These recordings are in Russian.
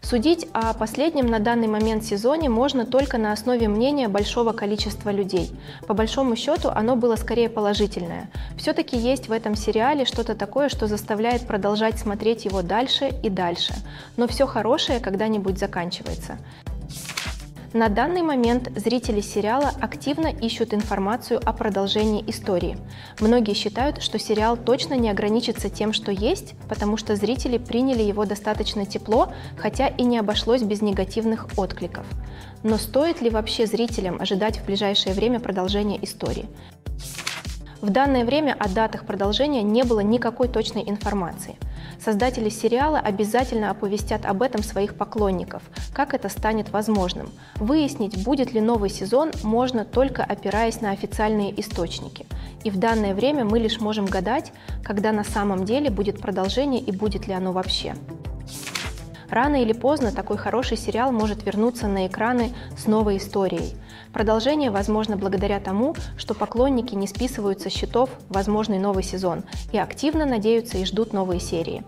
Судить о последнем на данный момент сезоне можно только на основе мнения большого количества людей. По большому счету оно было скорее положительное. Все-таки есть в этом сериале что-то такое, что заставляет продолжать смотреть его дальше и дальше. Но все хорошее когда-нибудь заканчивается. На данный момент зрители сериала активно ищут информацию о продолжении истории. Многие считают, что сериал точно не ограничится тем, что есть, потому что зрители приняли его достаточно тепло, хотя и не обошлось без негативных откликов. Но стоит ли вообще зрителям ожидать в ближайшее время продолжения истории? В данное время о датах продолжения не было никакой точной информации. Создатели сериала обязательно оповестят об этом своих поклонников, как это станет возможным. Выяснить, будет ли новый сезон, можно только опираясь на официальные источники. И в данное время мы лишь можем гадать, когда на самом деле будет продолжение и будет ли оно вообще. Рано или поздно такой хороший сериал может вернуться на экраны с новой историей. Продолжение возможно благодаря тому, что поклонники не списывают со счетов возможный новый сезон и активно надеются и ждут новые серии.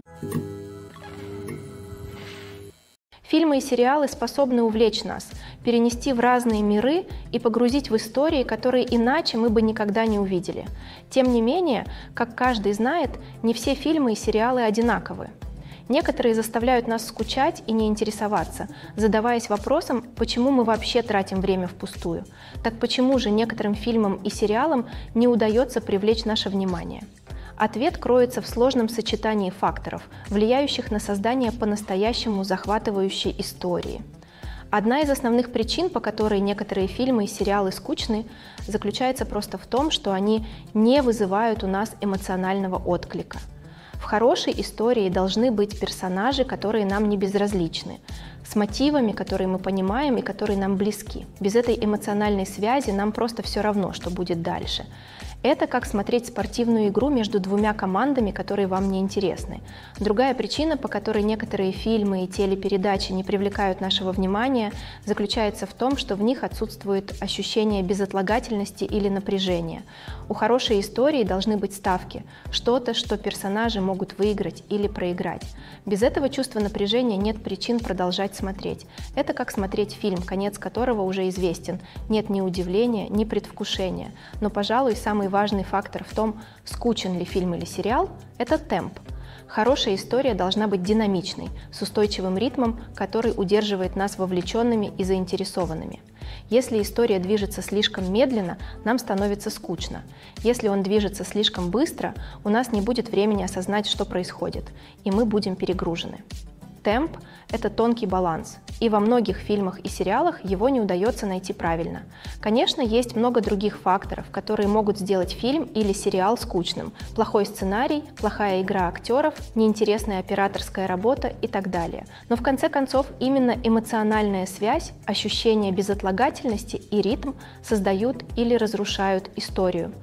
Фильмы и сериалы способны увлечь нас, перенести в разные миры и погрузить в истории, которые иначе мы бы никогда не увидели. Тем не менее, как каждый знает, не все фильмы и сериалы одинаковы. Некоторые заставляют нас скучать и не интересоваться, задаваясь вопросом, почему мы вообще тратим время впустую. Так почему же некоторым фильмам и сериалам не удается привлечь наше внимание? Ответ кроется в сложном сочетании факторов, влияющих на создание по-настоящему захватывающей истории. Одна из основных причин, по которой некоторые фильмы и сериалы скучны, заключается просто в том, что они не вызывают у нас эмоционального отклика. В хорошей истории должны быть персонажи, которые нам не безразличны, с мотивами, которые мы понимаем и которые нам близки. Без этой эмоциональной связи нам просто все равно, что будет дальше. Это как смотреть спортивную игру между двумя командами, которые вам не интересны. Другая причина, по которой некоторые фильмы и телепередачи не привлекают нашего внимания, заключается в том, что в них отсутствует ощущение безотлагательности или напряжения. У хорошей истории должны быть ставки, что-то, что персонажи могут выиграть или проиграть. Без этого чувства напряжения нет причин продолжать смотреть. Это как смотреть фильм, конец которого уже известен. Нет ни удивления, ни предвкушения. Но, пожалуй, самый важный фактор в том, скучен ли фильм или сериал, это темп. Хорошая история должна быть динамичной, с устойчивым ритмом, который удерживает нас вовлеченными и заинтересованными. Если история движется слишком медленно, нам становится скучно. Если он движется слишком быстро, у нас не будет времени осознать, что происходит, и мы будем перегружены. Темп – это тонкий баланс, и во многих фильмах и сериалах его не удается найти правильно. Конечно, есть много других факторов, которые могут сделать фильм или сериал скучным. Плохой сценарий, плохая игра актеров, неинтересная операторская работа и так далее. Но в конце концов именно эмоциональная связь, ощущение безотлагательности и ритм создают или разрушают историю.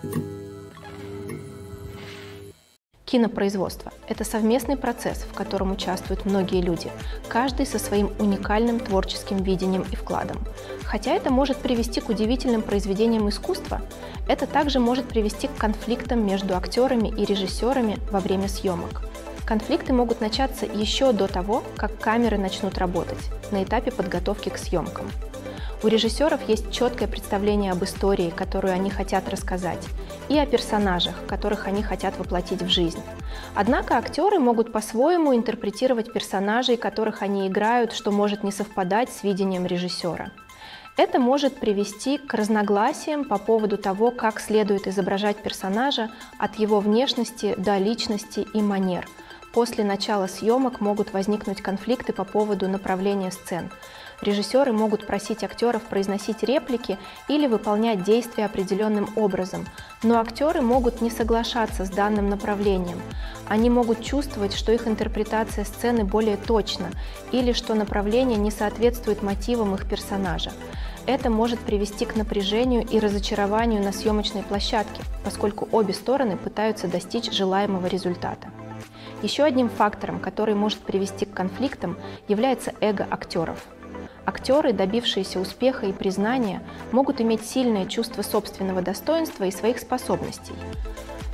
Кинопроизводство – это совместный процесс, в котором участвуют многие люди, каждый со своим уникальным творческим видением и вкладом. Хотя это может привести к удивительным произведениям искусства, это также может привести к конфликтам между актерами и режиссерами во время съемок. Конфликты могут начаться еще до того, как камеры начнут работать, на этапе подготовки к съемкам. У режиссеров есть четкое представление об истории, которую они хотят рассказать, и о персонажах, которых они хотят воплотить в жизнь. Однако актеры могут по-своему интерпретировать персонажей, которых они играют, что может не совпадать с видением режиссера. Это может привести к разногласиям по поводу того, как следует изображать персонажа от его внешности до личности и манер. После начала съемок могут возникнуть конфликты по поводу направления сцен. Режиссеры могут просить актеров произносить реплики или выполнять действия определенным образом, но актеры могут не соглашаться с данным направлением. Они могут чувствовать, что их интерпретация сцены более точна или что направление не соответствует мотивам их персонажа. Это может привести к напряжению и разочарованию на съемочной площадке, поскольку обе стороны пытаются достичь желаемого результата. Еще одним фактором, который может привести к конфликтам, является эго актеров. Актеры, добившиеся успеха и признания, могут иметь сильное чувство собственного достоинства и своих способностей.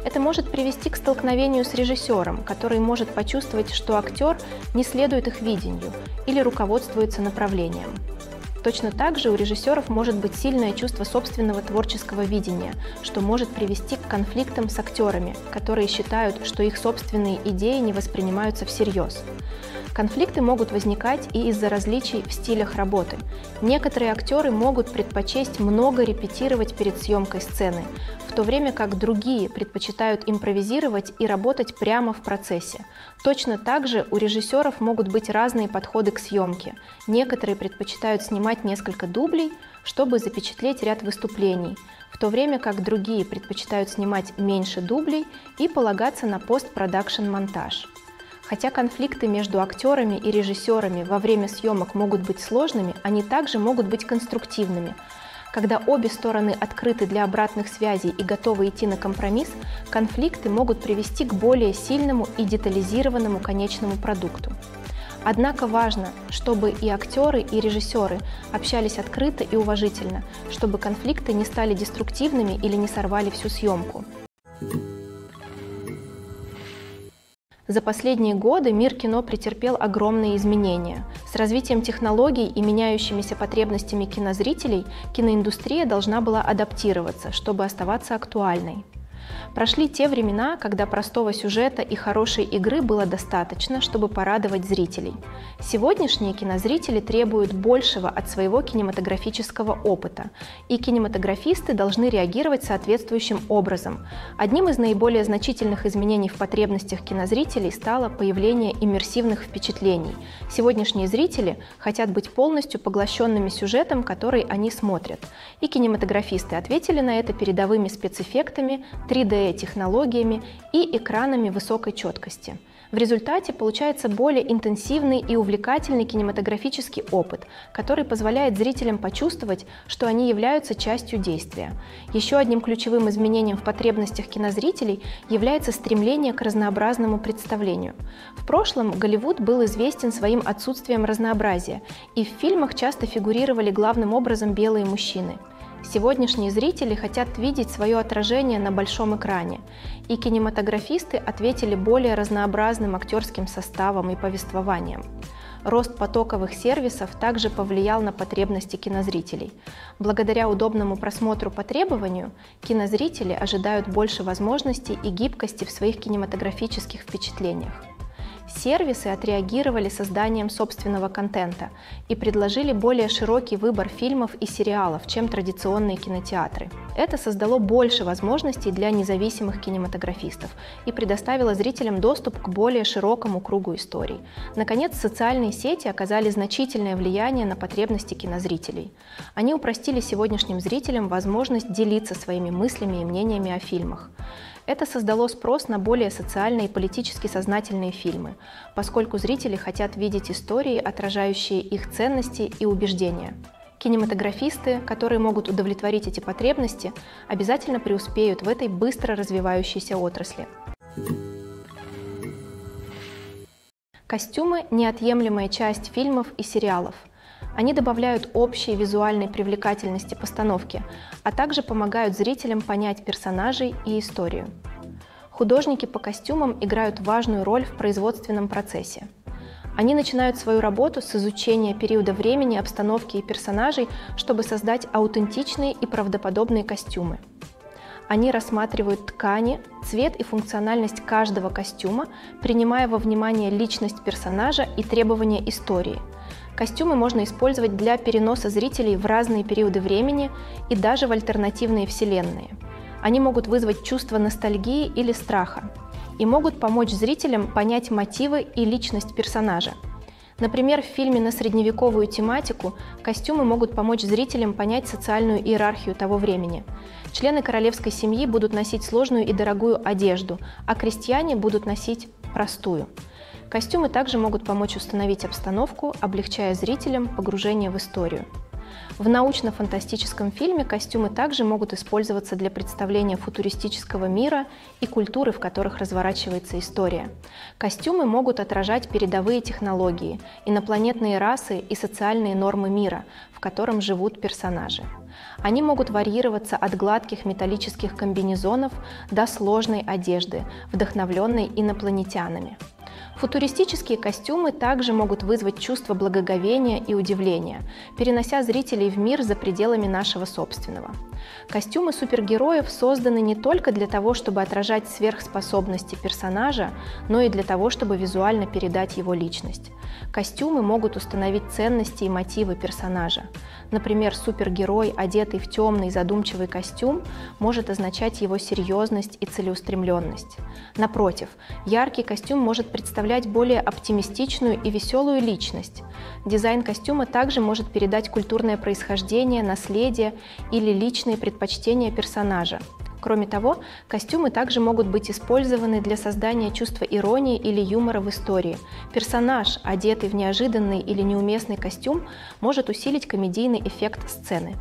Это может привести к столкновению с режиссером, который может почувствовать, что актер не следует их видению или руководствуется направлением. Точно так же у режиссеров может быть сильное чувство собственного творческого видения, что может привести к конфликтам с актерами, которые считают, что их собственные идеи не воспринимаются всерьез. Конфликты могут возникать и из-за различий в стилях работы. Некоторые актеры могут предпочесть много репетировать перед съемкой сцены, в то время как другие предпочитают импровизировать и работать прямо в процессе. Точно так же у режиссеров могут быть разные подходы к съемке. Некоторые предпочитают снимать несколько дублей, чтобы запечатлеть ряд выступлений, в то время как другие предпочитают снимать меньше дублей и полагаться на постпродакшн-монтаж. Хотя конфликты между актерами и режиссерами во время съемок могут быть сложными, они также могут быть конструктивными. Когда обе стороны открыты для обратных связей и готовы идти на компромисс, конфликты могут привести к более сильному и детализированному конечному продукту. Однако важно, чтобы и актеры, и режиссеры общались открыто и уважительно, чтобы конфликты не стали деструктивными или не сорвали всю съемку. За последние годы мир кино претерпел огромные изменения. С развитием технологий и меняющимися потребностями кинозрителей киноиндустрия должна была адаптироваться, чтобы оставаться актуальной. Прошли те времена, когда простого сюжета и хорошей игры было достаточно, чтобы порадовать зрителей. Сегодняшние кинозрители требуют большего от своего кинематографического опыта, и кинематографисты должны реагировать соответствующим образом. Одним из наиболее значительных изменений в потребностях кинозрителей стало появление иммерсивных впечатлений. Сегодняшние зрители хотят быть полностью поглощенными сюжетом, который они смотрят. И кинематографисты ответили на это передовыми спецэффектами, 3D-технологиями и экранами высокой четкости. В результате получается более интенсивный и увлекательный кинематографический опыт, который позволяет зрителям почувствовать, что они являются частью действия. Еще одним ключевым изменением в потребностях кинозрителей является стремление к разнообразному представлению. В прошлом Голливуд был известен своим отсутствием разнообразия, и в фильмах часто фигурировали главным образом белые мужчины. Сегодняшние зрители хотят видеть свое отражение на большом экране, и кинематографисты ответили более разнообразным актерским составом и повествованием. Рост потоковых сервисов также повлиял на потребности кинозрителей. Благодаря удобному просмотру по требованию, кинозрители ожидают больше возможностей и гибкости в своих кинематографических впечатлениях. Сервисы отреагировали созданием собственного контента и предложили более широкий выбор фильмов и сериалов, чем традиционные кинотеатры. Это создало больше возможностей для независимых кинематографистов и предоставило зрителям доступ к более широкому кругу историй. Наконец, социальные сети оказали значительное влияние на потребности кинозрителей. Они упростили сегодняшним зрителям возможность делиться своими мыслями и мнениями о фильмах. Это создало спрос на более социально и политически сознательные фильмы, поскольку зрители хотят видеть истории, отражающие их ценности и убеждения. Кинематографисты, которые могут удовлетворить эти потребности, обязательно преуспеют в этой быстро развивающейся отрасли. Костюмы – неотъемлемая часть фильмов и сериалов. Они добавляют общей визуальной привлекательности постановки, а также помогают зрителям понять персонажей и историю. Художники по костюмам играют важную роль в производственном процессе. Они начинают свою работу с изучения периода времени, обстановки и персонажей, чтобы создать аутентичные и правдоподобные костюмы. Они рассматривают ткани, цвет и функциональность каждого костюма, принимая во внимание личность персонажа и требования истории. Костюмы можно использовать для переноса зрителей в разные периоды времени и даже в альтернативные вселенные. Они могут вызвать чувство ностальгии или страха и могут помочь зрителям понять мотивы и личность персонажа. Например, в фильме на средневековую тематику костюмы могут помочь зрителям понять социальную иерархию того времени. Члены королевской семьи будут носить сложную и дорогую одежду, а крестьяне будут носить простую. Костюмы также могут помочь установить обстановку, облегчая зрителям погружение в историю. В научно-фантастическом фильме костюмы также могут использоваться для представления футуристического мира и культуры, в которых разворачивается история. Костюмы могут отражать передовые технологии, инопланетные расы и социальные нормы мира, в котором живут персонажи. Они могут варьироваться от гладких металлических комбинезонов до сложной одежды, вдохновленной инопланетянами. Футуристические костюмы также могут вызвать чувство благоговения и удивления, перенося зрителей в мир за пределами нашего собственного. Костюмы супергероев созданы не только для того, чтобы отражать сверхспособности персонажа, но и для того, чтобы визуально передать его личность. Костюмы могут установить ценности и мотивы персонажа. Например, супергерой, одетый в темный задумчивый костюм, может означать его серьезность и целеустремленность. Напротив, яркий костюм может представлять более оптимистичную и веселую личность. Дизайн костюма также может передать культурное происхождение, наследие или личные предпочтения персонажа. Кроме того, костюмы также могут быть использованы для создания чувства иронии или юмора в истории. Персонаж, одетый в неожиданный или неуместный костюм, может усилить комедийный эффект сцены.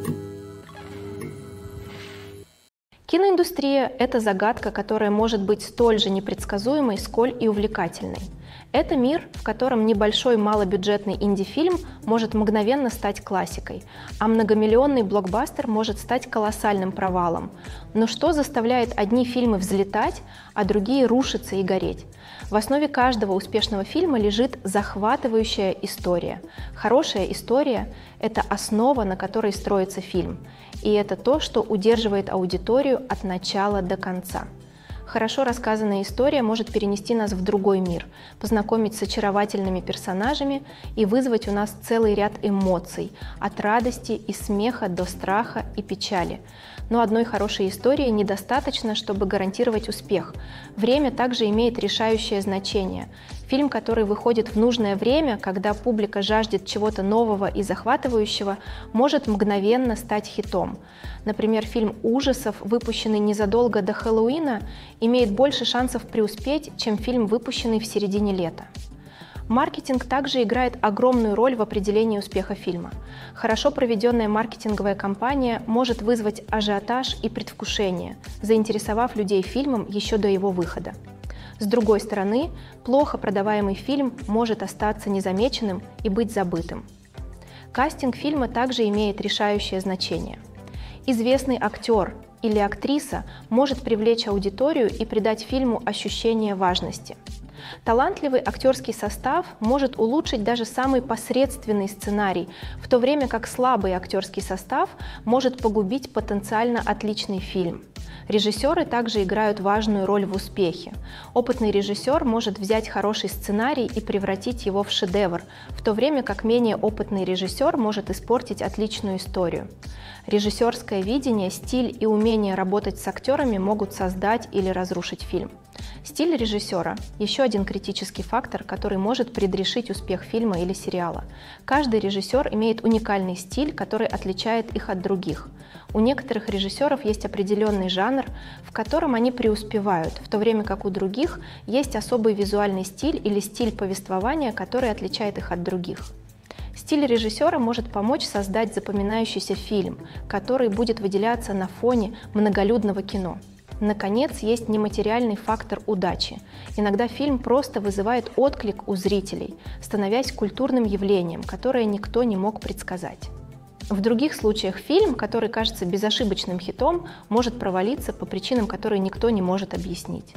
Киноиндустрия – это загадка, которая может быть столь же непредсказуемой, сколь и увлекательной. Это мир, в котором небольшой малобюджетный инди-фильм может мгновенно стать классикой, а многомиллионный блокбастер может стать колоссальным провалом. Но что заставляет одни фильмы взлетать, а другие рушиться и гореть? В основе каждого успешного фильма лежит захватывающая история. Хорошая история – это основа, на которой строится фильм. И это то, что удерживает аудиторию от начала до конца. Хорошо рассказанная история может перенести нас в другой мир, познакомить с очаровательными персонажами и вызвать у нас целый ряд эмоций, от радости и смеха до страха и печали. Но одной хорошей истории недостаточно, чтобы гарантировать успех. Время также имеет решающее значение. Фильм, который выходит в нужное время, когда публика жаждет чего-то нового и захватывающего, может мгновенно стать хитом. Например, фильм ужасов, выпущенный незадолго до Хэллоуина, имеет больше шансов преуспеть, чем фильм, выпущенный в середине лета. Маркетинг также играет огромную роль в определении успеха фильма. Хорошо проведенная маркетинговая кампания может вызвать ажиотаж и предвкушение, заинтересовав людей фильмом еще до его выхода. С другой стороны, плохо продаваемый фильм может остаться незамеченным и быть забытым. Кастинг фильма также имеет решающее значение. Известный актер или актриса может привлечь аудиторию и придать фильму ощущение важности. Талантливый актерский состав может улучшить даже самый посредственный сценарий, в то время как слабый актерский состав может погубить потенциально отличный фильм. Режиссеры также играют важную роль в успехе. Опытный режиссер может взять хороший сценарий и превратить его в шедевр, в то время как менее опытный режиссер может испортить отличную историю. Режиссерское видение, стиль и умение работать с актерами могут создать или разрушить фильм. Стиль режиссера – еще один критический фактор, который может предрешить успех фильма или сериала. Каждый режиссер имеет уникальный стиль, который отличает их от других. У некоторых режиссеров есть определенный жанр, в котором они преуспевают, в то время как у других есть особый визуальный стиль или стиль повествования, который отличает их от других. Стиль режиссера может помочь создать запоминающийся фильм, который будет выделяться на фоне многолюдного кино. Наконец, есть нематериальный фактор удачи. Иногда фильм просто вызывает отклик у зрителей, становясь культурным явлением, которое никто не мог предсказать. В других случаях фильм, который кажется безошибочным хитом, может провалиться по причинам, которые никто не может объяснить.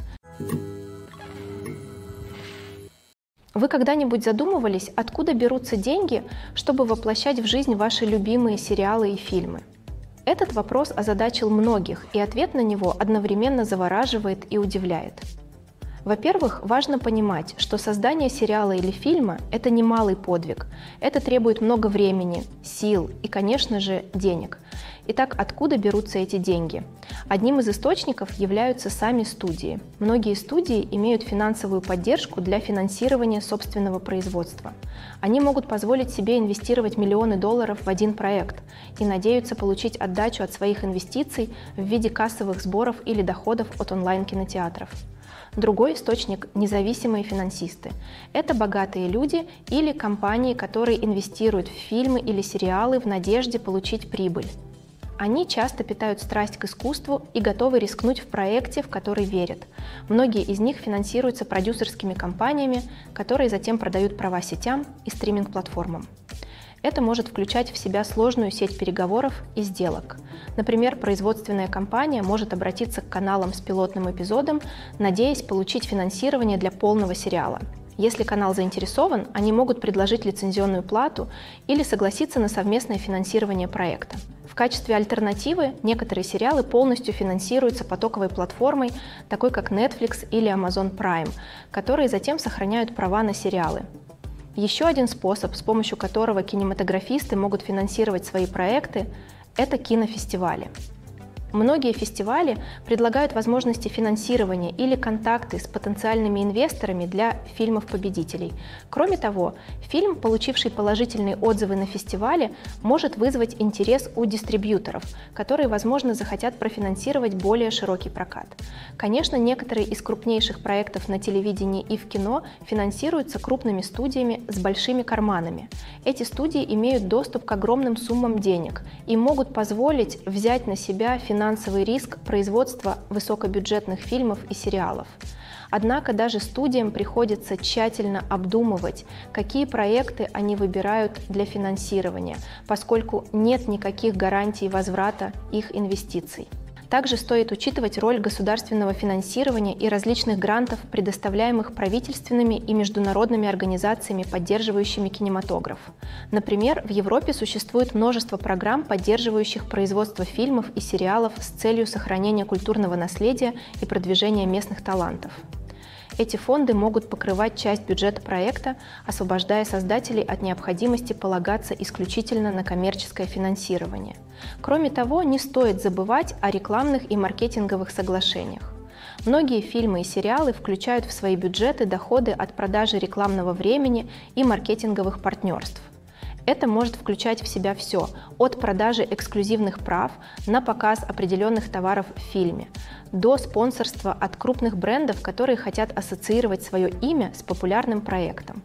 Вы когда-нибудь задумывались, откуда берутся деньги, чтобы воплощать в жизнь ваши любимые сериалы и фильмы? Этот вопрос озадачил многих, и ответ на него одновременно завораживает и удивляет. Во-первых, важно понимать, что создание сериала или фильма – это немалый подвиг. Это требует много времени, сил и, конечно же, денег. Итак, откуда берутся эти деньги? Одним из источников являются сами студии. Многие студии имеют финансовую поддержку для финансирования собственного производства. Они могут позволить себе инвестировать миллионы долларов в один проект и надеются получить отдачу от своих инвестиций в виде кассовых сборов или доходов от онлайн-кинотеатров. Другой источник – независимые финансисты. Это богатые люди или компании, которые инвестируют в фильмы или сериалы в надежде получить прибыль. Они часто питают страсть к искусству и готовы рискнуть в проекте, в который верят. Многие из них финансируются продюсерскими компаниями, которые затем продают права сетям и стриминг-платформам. Это может включать в себя сложную сеть переговоров и сделок. Например, производственная компания может обратиться к каналам с пилотным эпизодом, надеясь получить финансирование для полного сериала. Если канал заинтересован, они могут предложить лицензионную плату или согласиться на совместное финансирование проекта. В качестве альтернативы некоторые сериалы полностью финансируются потоковой платформой, такой как Netflix или Amazon Prime, которые затем сохраняют права на сериалы. Еще один способ, с помощью которого кинематографисты могут финансировать свои проекты, это кинофестивали. Многие фестивали предлагают возможности финансирования или контакты с потенциальными инвесторами для фильмов-победителей. Кроме того, фильм, получивший положительные отзывы на фестивале, может вызвать интерес у дистрибьюторов, которые, возможно, захотят профинансировать более широкий прокат. Конечно, некоторые из крупнейших проектов на телевидении и в кино финансируются крупными студиями с большими карманами. Эти студии имеют доступ к огромным суммам денег и могут позволить взять на себя финансовый риск производства высокобюджетных фильмов и сериалов. Однако даже студиям приходится тщательно обдумывать, какие проекты они выбирают для финансирования, поскольку нет никаких гарантий возврата их инвестиций. Также стоит учитывать роль государственного финансирования и различных грантов, предоставляемых правительственными и международными организациями, поддерживающими кинематограф. Например, в Европе существует множество программ, поддерживающих производство фильмов и сериалов с целью сохранения культурного наследия и продвижения местных талантов. Эти фонды могут покрывать часть бюджета проекта, освобождая создателей от необходимости полагаться исключительно на коммерческое финансирование. Кроме того, не стоит забывать о рекламных и маркетинговых соглашениях. Многие фильмы и сериалы включают в свои бюджеты доходы от продажи рекламного времени и маркетинговых партнерств. Это может включать в себя все, от продажи эксклюзивных прав на показ определенных товаров в фильме, до спонсорства от крупных брендов, которые хотят ассоциировать свое имя с популярным проектом.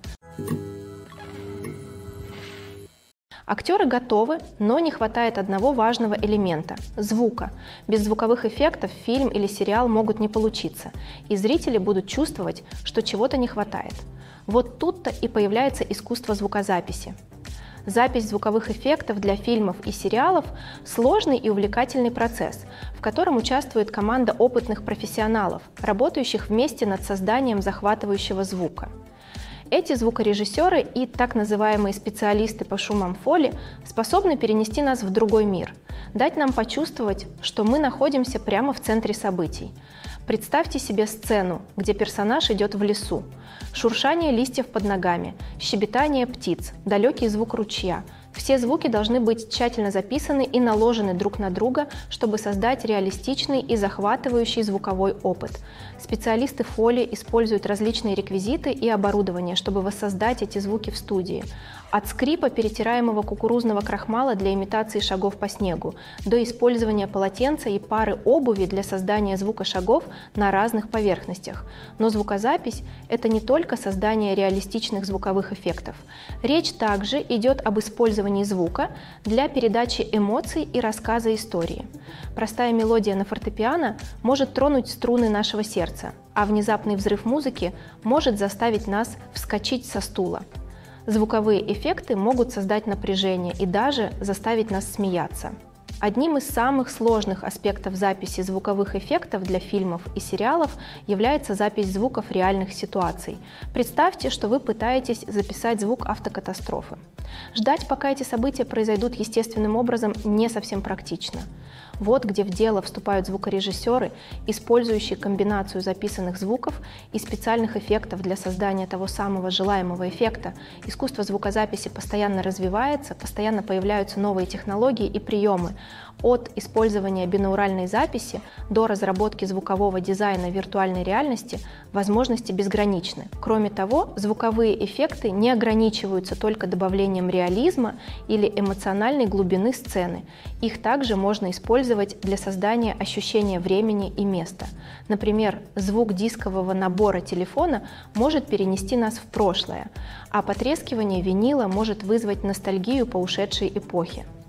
Актеры готовы, но не хватает одного важного элемента – звука. Без звуковых эффектов фильм или сериал могут не получиться, и зрители будут чувствовать, что чего-то не хватает. Вот тут-то и появляется искусство звукозаписи. Запись звуковых эффектов для фильмов и сериалов – сложный и увлекательный процесс, в котором участвует команда опытных профессионалов, работающих вместе над созданием захватывающего звука. Эти звукорежиссеры и так называемые специалисты по шумам фоли способны перенести нас в другой мир, дать нам почувствовать, что мы находимся прямо в центре событий. Представьте себе сцену, где персонаж идет в лесу. Шуршание листьев под ногами, щебетание птиц, далекий звук ручья. Все звуки должны быть тщательно записаны и наложены друг на друга, чтобы создать реалистичный и захватывающий звуковой опыт. Специалисты фоли используют различные реквизиты и оборудование, чтобы воссоздать эти звуки в студии. От скрипа перетираемого кукурузного крахмала для имитации шагов по снегу, до использования полотенца и пары обуви для создания звука шагов на разных поверхностях. Но звукозапись – это не только создание реалистичных звуковых эффектов. Речь также идет об использовании звука для передачи эмоций и рассказа истории. Простая мелодия на фортепиано может тронуть струны нашего сердца, а внезапный взрыв музыки может заставить нас вскочить со стула. Звуковые эффекты могут создать напряжение и даже заставить нас смеяться. Одним из самых сложных аспектов записи звуковых эффектов для фильмов и сериалов является запись звуков реальных ситуаций. Представьте, что вы пытаетесь записать звук автокатастрофы. Ждать, пока эти события произойдут естественным образом, не совсем практично. Вот где в дело вступают звукорежиссеры, использующие комбинацию записанных звуков и специальных эффектов для создания того самого желаемого эффекта. Искусство звукозаписи постоянно развивается, постоянно появляются новые технологии и приемы. От использования бинауральной записи до разработки звукового дизайна виртуальной реальности возможности безграничны. Кроме того, звуковые эффекты не ограничиваются только добавлением реализма или эмоциональной глубины сцены. Их также можно использовать для создания ощущения времени и места. Например, звук дискового набора телефона может перенести нас в прошлое, а потрескивание винила может вызвать ностальгию по ушедшей эпохе.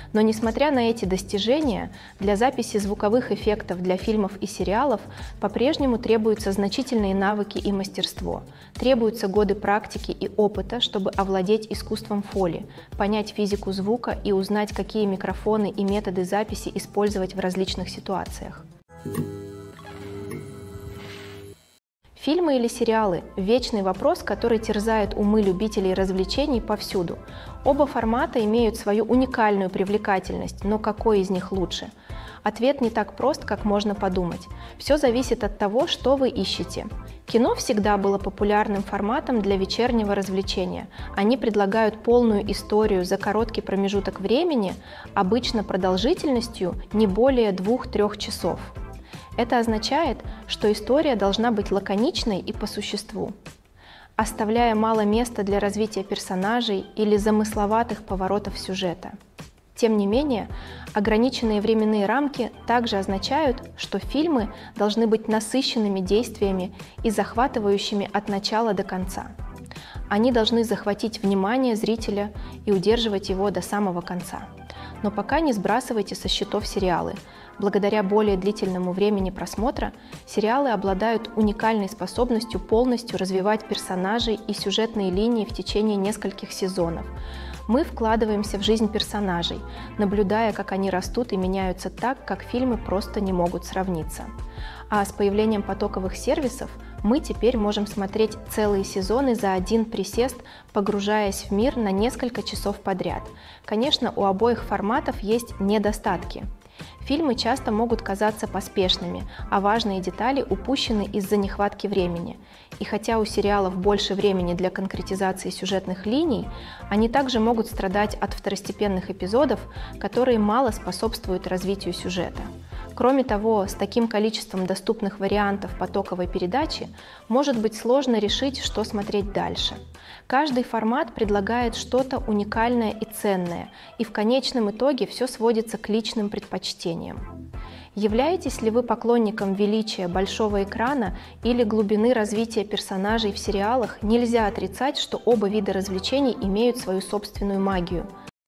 Но несмотря на эти достижения, для записи звуковых эффектов для фильмов и сериалов по-прежнему требуются значительные навыки и мастерство. Требуются годы практики и опыта, чтобы овладеть искусством фоли, понять физику звука и узнать, какие микрофоны и методы записи использовать в различных ситуациях. Фильмы или сериалы – вечный вопрос, который терзает умы любителей развлечений повсюду. Оба формата имеют свою уникальную привлекательность, но какой из них лучше? Ответ не так прост, как можно подумать. Все зависит от того, что вы ищете. Кино всегда было популярным форматом для вечернего развлечения. Они предлагают полную историю за короткий промежуток времени, обычно продолжительностью не более 2-3 часов. Это означает, что история должна быть лаконичной и по существу, оставляя мало места для развития персонажей или замысловатых поворотов сюжета. Тем не менее, ограниченные временные рамки также означают, что фильмы должны быть насыщенными действиями и захватывающими от начала до конца. Они должны захватить внимание зрителя и удерживать его до самого конца. Но пока не сбрасывайте со счетов сериалы. Благодаря более длительному времени просмотра, сериалы обладают уникальной способностью полностью развивать персонажей и сюжетные линии в течение нескольких сезонов. Мы вкладываемся в жизнь персонажей, наблюдая, как они растут и меняются так, как фильмы просто не могут сравниться. А с появлением потоковых сервисов мы теперь можем смотреть целые сезоны за один присест, погружаясь в мир на несколько часов подряд. Конечно, у обоих форматов есть недостатки. Фильмы часто могут казаться поспешными, а важные детали упущены из-за нехватки времени. И хотя у сериалов больше времени для конкретизации сюжетных линий, они также могут страдать от второстепенных эпизодов, которые мало способствуют развитию сюжета. Кроме того, с таким количеством доступных вариантов потоковой передачи может быть сложно решить, что смотреть дальше. Каждый формат предлагает что-то уникальное и ценное, и в конечном итоге все сводится к личным предпочтениям. Являетесь ли вы поклонником величия большого экрана или глубины развития персонажей в сериалах, нельзя отрицать, что оба вида развлечений имеют свою собственную магию.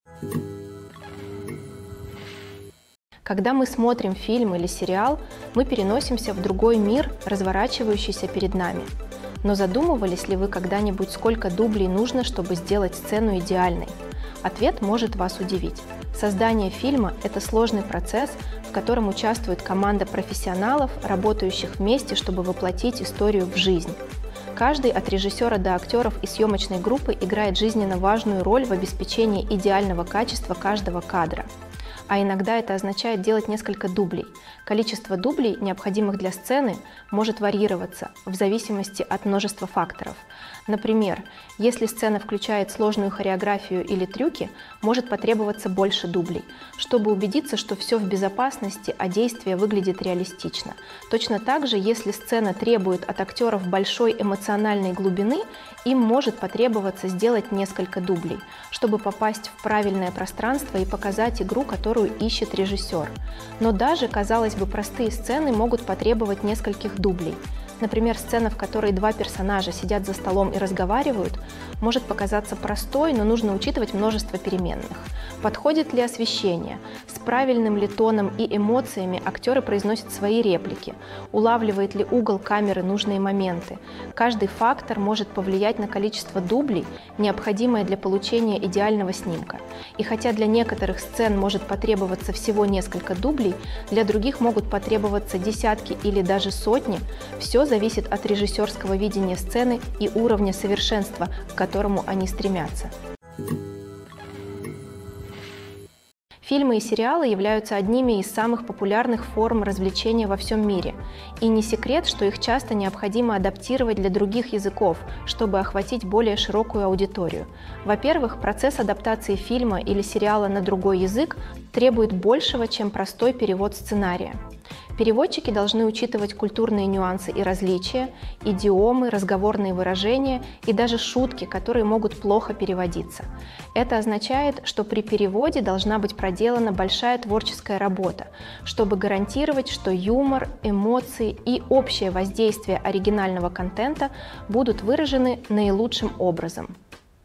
Когда мы смотрим фильм или сериал, мы переносимся в другой мир, разворачивающийся перед нами. Но задумывались ли вы когда-нибудь, сколько дублей нужно, чтобы сделать сцену идеальной? Ответ может вас удивить. Создание фильма – это сложный процесс, в котором участвует команда профессионалов, работающих вместе, чтобы воплотить историю в жизнь. Каждый от режиссера до актеров и съемочной группы играет жизненно важную роль в обеспечении идеального качества каждого кадра. А иногда это означает делать несколько дублей. Количество дублей, необходимых для сцены, может варьироваться в зависимости от множества факторов. Например, если сцена включает сложную хореографию или трюки, может потребоваться больше дублей, чтобы убедиться, что все в безопасности, а действие выглядит реалистично. Точно так же, если сцена требует от актеров большой эмоциональной глубины, им может потребоваться сделать несколько дублей, чтобы попасть в правильное пространство и показать игру, которую ищет режиссер. Но даже, казалось бы, простые сцены могут потребовать нескольких дублей. Например, сцена, в которой два персонажа сидят за столом и разговаривают, может показаться простой, но нужно учитывать множество переменных. Подходит ли освещение? С правильным ли тоном и эмоциями актеры произносят свои реплики? Улавливает ли угол камеры нужные моменты? Каждый фактор может повлиять на количество дублей, необходимое для получения идеального снимка. И хотя для некоторых сцен может потребоваться всего несколько дублей, для других могут потребоваться десятки или даже сотни, все зависит от режиссерского видения сцены и уровня совершенства, к которому они стремятся. Фильмы и сериалы являются одними из самых популярных форм развлечения во всем мире. И не секрет, что их часто необходимо адаптировать для других языков, чтобы охватить более широкую аудиторию. Во-первых, процесс адаптации фильма или сериала на другой язык требует большего, чем простой перевод сценария. Переводчики должны учитывать культурные нюансы и различия, идиомы, разговорные выражения и даже шутки, которые могут плохо переводиться. Это означает, что при переводе должна быть проделана большая творческая работа, чтобы гарантировать, что юмор, эмоции и общее воздействие оригинального контента будут выражены наилучшим образом.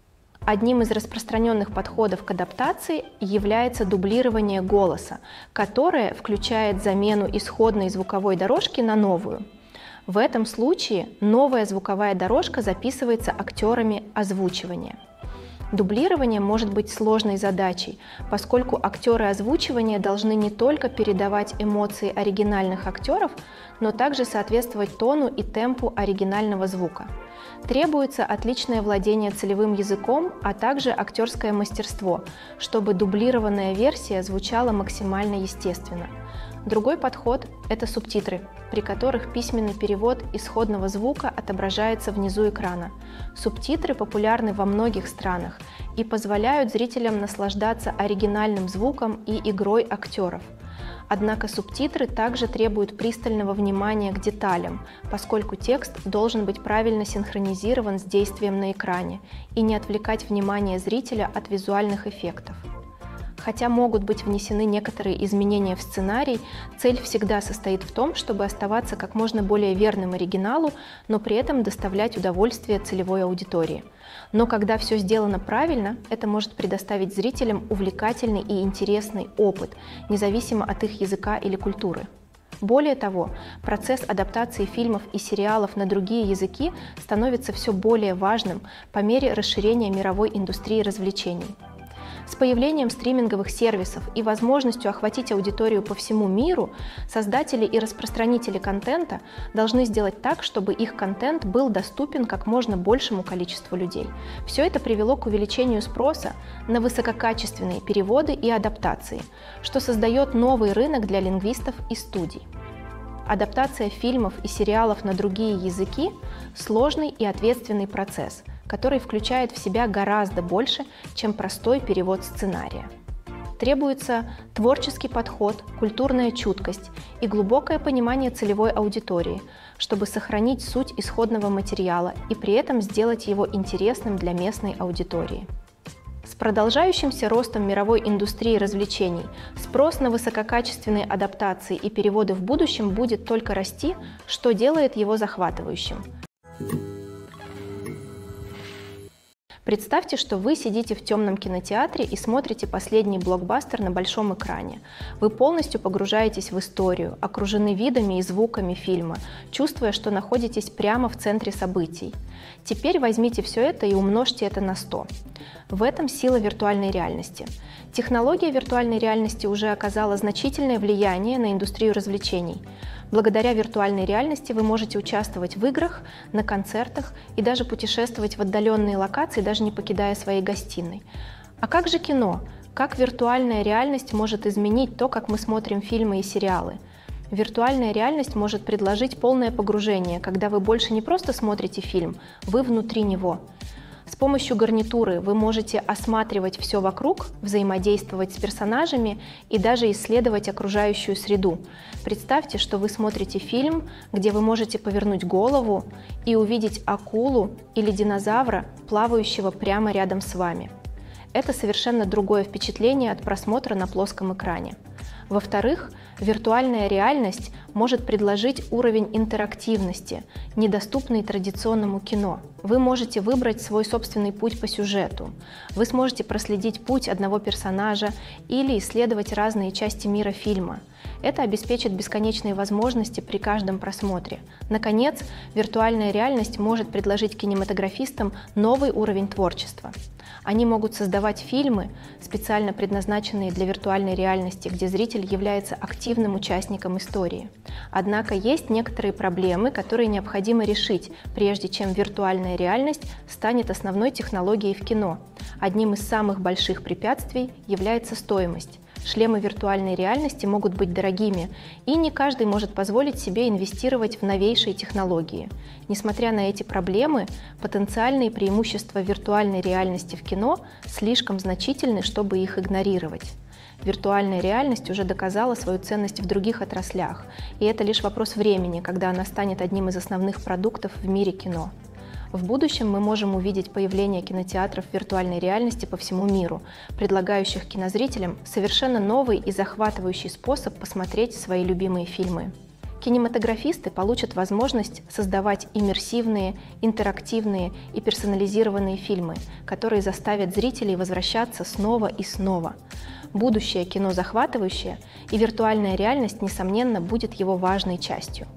Одним из распространенных подходов к адаптации является дублирование голоса, которое включает замену исходной звуковой дорожки на новую. В этом случае новая звуковая дорожка записывается актерами озвучивания. Дублирование может быть сложной задачей, поскольку актеры озвучивания должны не только передавать эмоции оригинальных актеров, но также соответствовать тону и темпу оригинального звука. Требуется отличное владение целевым языком, а также актерское мастерство, чтобы дублированная версия звучала максимально естественно. Другой подход – это субтитры, при которых письменный перевод исходного звука отображается внизу экрана. Субтитры популярны во многих странах и позволяют зрителям наслаждаться оригинальным звуком и игрой актеров. Однако субтитры также требуют пристального внимания к деталям, поскольку текст должен быть правильно синхронизирован с действием на экране и не отвлекать внимание зрителя от визуальных эффектов. Хотя могут быть внесены некоторые изменения в сценарий, цель всегда состоит в том, чтобы оставаться как можно более верным оригиналу, но при этом доставлять удовольствие целевой аудитории. Но когда все сделано правильно, это может предоставить зрителям увлекательный и интересный опыт, независимо от их языка или культуры. Более того, процесс адаптации фильмов и сериалов на другие языки становится все более важным по мере расширения мировой индустрии развлечений. С появлением стриминговых сервисов и возможностью охватить аудиторию по всему миру, создатели и распространители контента должны сделать так, чтобы их контент был доступен как можно большему количеству людей. Все это привело к увеличению спроса на высококачественные переводы и адаптации, что создает новый рынок для лингвистов и студий. Адаптация фильмов и сериалов на другие языки – сложный и ответственный процесс, который включает в себя гораздо больше, чем простой перевод сценария. Требуется творческий подход, культурная чуткость и глубокое понимание целевой аудитории, чтобы сохранить суть исходного материала и при этом сделать его интересным для местной аудитории. С продолжающимся ростом мировой индустрии развлечений спрос на высококачественные адаптации и переводы в будущем будет только расти, что делает его захватывающим. Представьте, что вы сидите в темном кинотеатре и смотрите последний блокбастер на большом экране. Вы полностью погружаетесь в историю, окружены видами и звуками фильма, чувствуя, что находитесь прямо в центре событий. Теперь возьмите все это и умножьте это на 100. В этом сила виртуальной реальности. Технология виртуальной реальности уже оказала значительное влияние на индустрию развлечений. Благодаря виртуальной реальности вы можете участвовать в играх, на концертах и даже путешествовать в отдаленные локации, даже не покидая своей гостиной. А как же кино? Как виртуальная реальность может изменить то, как мы смотрим фильмы и сериалы? Виртуальная реальность может предложить полное погружение, когда вы больше не просто смотрите фильм, вы внутри него. С помощью гарнитуры вы можете осматривать все вокруг, взаимодействовать с персонажами и даже исследовать окружающую среду. Представьте, что вы смотрите фильм, где вы можете повернуть голову и увидеть акулу или динозавра, плавающего прямо рядом с вами. Это совершенно другое впечатление от просмотра на плоском экране. Во-вторых, виртуальная реальность может предложить уровень интерактивности, недоступный традиционному кино. Вы можете выбрать свой собственный путь по сюжету. Вы сможете проследить путь одного персонажа или исследовать разные части мира фильма. Это обеспечит бесконечные возможности при каждом просмотре. Наконец, виртуальная реальность может предложить кинематографистам новый уровень творчества. Они могут создавать фильмы, специально предназначенные для виртуальной реальности, где зритель является активным участником истории. Однако есть некоторые проблемы, которые необходимо решить, прежде чем виртуальная реальность станет основной технологией в кино. Одним из самых больших препятствий является стоимость. Шлемы виртуальной реальности могут быть дорогими, и не каждый может позволить себе инвестировать в новейшие технологии. Несмотря на эти проблемы, потенциальные преимущества виртуальной реальности в кино слишком значительны, чтобы их игнорировать. Виртуальная реальность уже доказала свою ценность в других отраслях, и это лишь вопрос времени, когда она станет одним из основных продуктов в мире кино. В будущем мы можем увидеть появление кинотеатров виртуальной реальности по всему миру, предлагающих кинозрителям совершенно новый и захватывающий способ посмотреть свои любимые фильмы. Кинематографисты получат возможность создавать иммерсивные, интерактивные и персонализированные фильмы, которые заставят зрителей возвращаться снова и снова. Будущее кино захватывающее, и виртуальная реальность, несомненно, будет его важной частью.